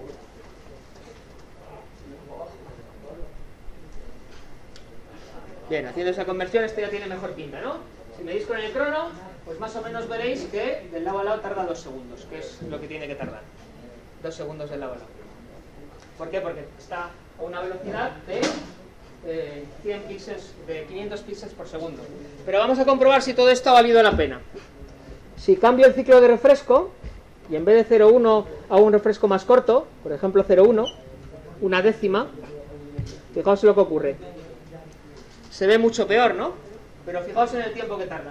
Bien, haciendo esa conversión esto ya tiene mejor pinta, ¿no? Si medís con el crono, pues más o menos veréis que del lado a lado tarda 2 segundos, que es lo que tiene que tardar. 2 segundos del lado a lado. ¿Por qué? Porque está a una velocidad de 100 píxeles, de 500 píxeles por segundo. Pero vamos a comprobar si todo esto ha valido la pena. Si cambio el ciclo de refresco y en vez de 0,1 hago un refresco más corto, por ejemplo 0,1, una décima, fijaos lo que ocurre. Se ve mucho peor, ¿no? Pero fijaos en el tiempo que tarda.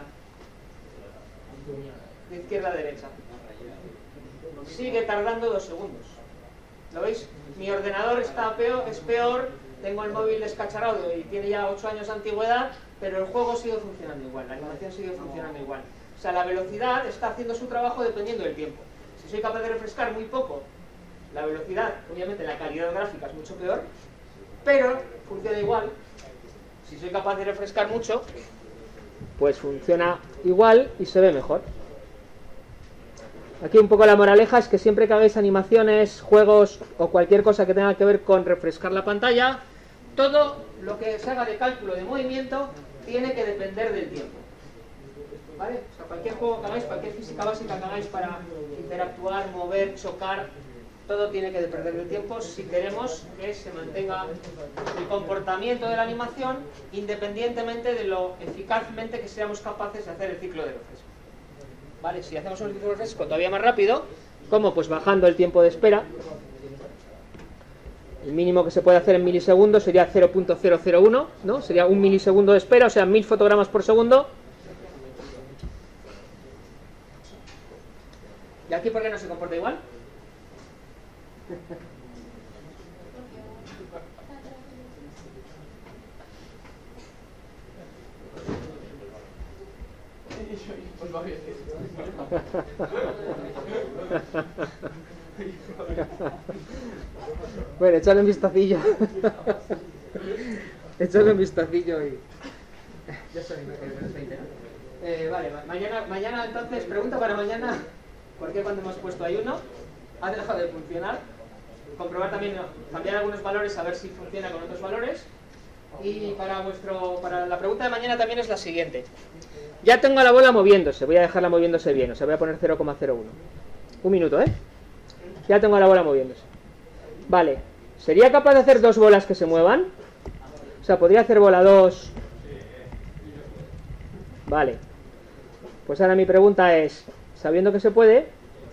De izquierda a derecha. Sigue tardando 2 segundos. ¿Lo veis? Mi ordenador está peor, es peor. Tengo el móvil descacharrado y tiene ya 8 años de antigüedad, pero el juego sigue funcionando igual, la animación sigue funcionando igual. O sea, la velocidad está haciendo su trabajo dependiendo del tiempo. Si soy capaz de refrescar muy poco, la velocidad, obviamente la calidad gráfica es mucho peor, pero funciona igual. Si soy capaz de refrescar mucho, pues funciona igual y se ve mejor. Aquí un poco la moraleja es que siempre que hagáis animaciones, juegos o cualquier cosa que tenga que ver con refrescar la pantalla, todo lo que se haga de cálculo de movimiento tiene que depender del tiempo. ¿Vale? O sea, cualquier juego que hagáis, cualquier física básica que hagáis para interactuar, mover, chocar, todo tiene que depender del tiempo si queremos que se mantenga el comportamiento de la animación independientemente de lo eficazmente que seamos capaces de hacer el ciclo de refresco. ¿Vale? Si hacemos un ciclo de refresco todavía más rápido, ¿cómo? Pues bajando el tiempo de espera. El mínimo que se puede hacer en milisegundos sería 0.001, ¿no? Sería 1 milisegundo de espera, o sea, 1000 fotogramas por segundo. ¿Y aquí por qué no se comporta igual? Bueno, échale un vistacillo. Échale un vistacillo y... Ya soy, menos 20, ¿no? Vale, mañana entonces, pregunta para mañana. ¿Por qué cuando hemos puesto hay uno? ¿Ha dejado de funcionar? Comprobar también, cambiar algunos valores a ver si funciona con otros valores. Y para la pregunta de mañana también es la siguiente. Ya tengo la bola moviéndose, voy a dejarla moviéndose bien, o sea, voy a poner 0,01. Un minuto, ¿eh? Ya tengo la bola moviéndose. Vale, ¿sería capaz de hacer dos bolas que se muevan? O sea, ¿podría hacer bola 2? Vale. Pues ahora mi pregunta es, sabiendo que se puede,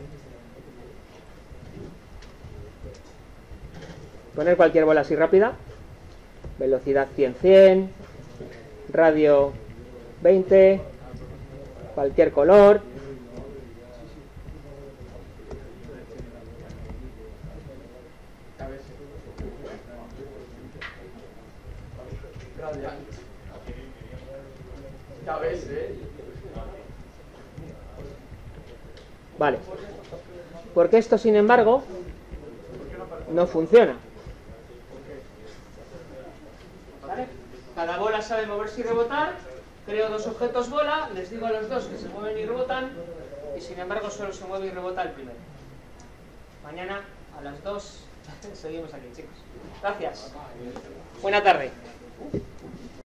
poner cualquier bola así rápida, velocidad 100-100, radio 20, cualquier color. Ya ves, Vale. Porque esto, sin embargo, no funciona. ¿Vale? Cada bola sabe moverse y rebotar. Creo dos objetos bola, les digo a los dos que se mueven y rebotan, y sin embargo solo se mueve y rebota el primero. Mañana a las 2 seguimos aquí, chicos. Gracias. Buena tarde.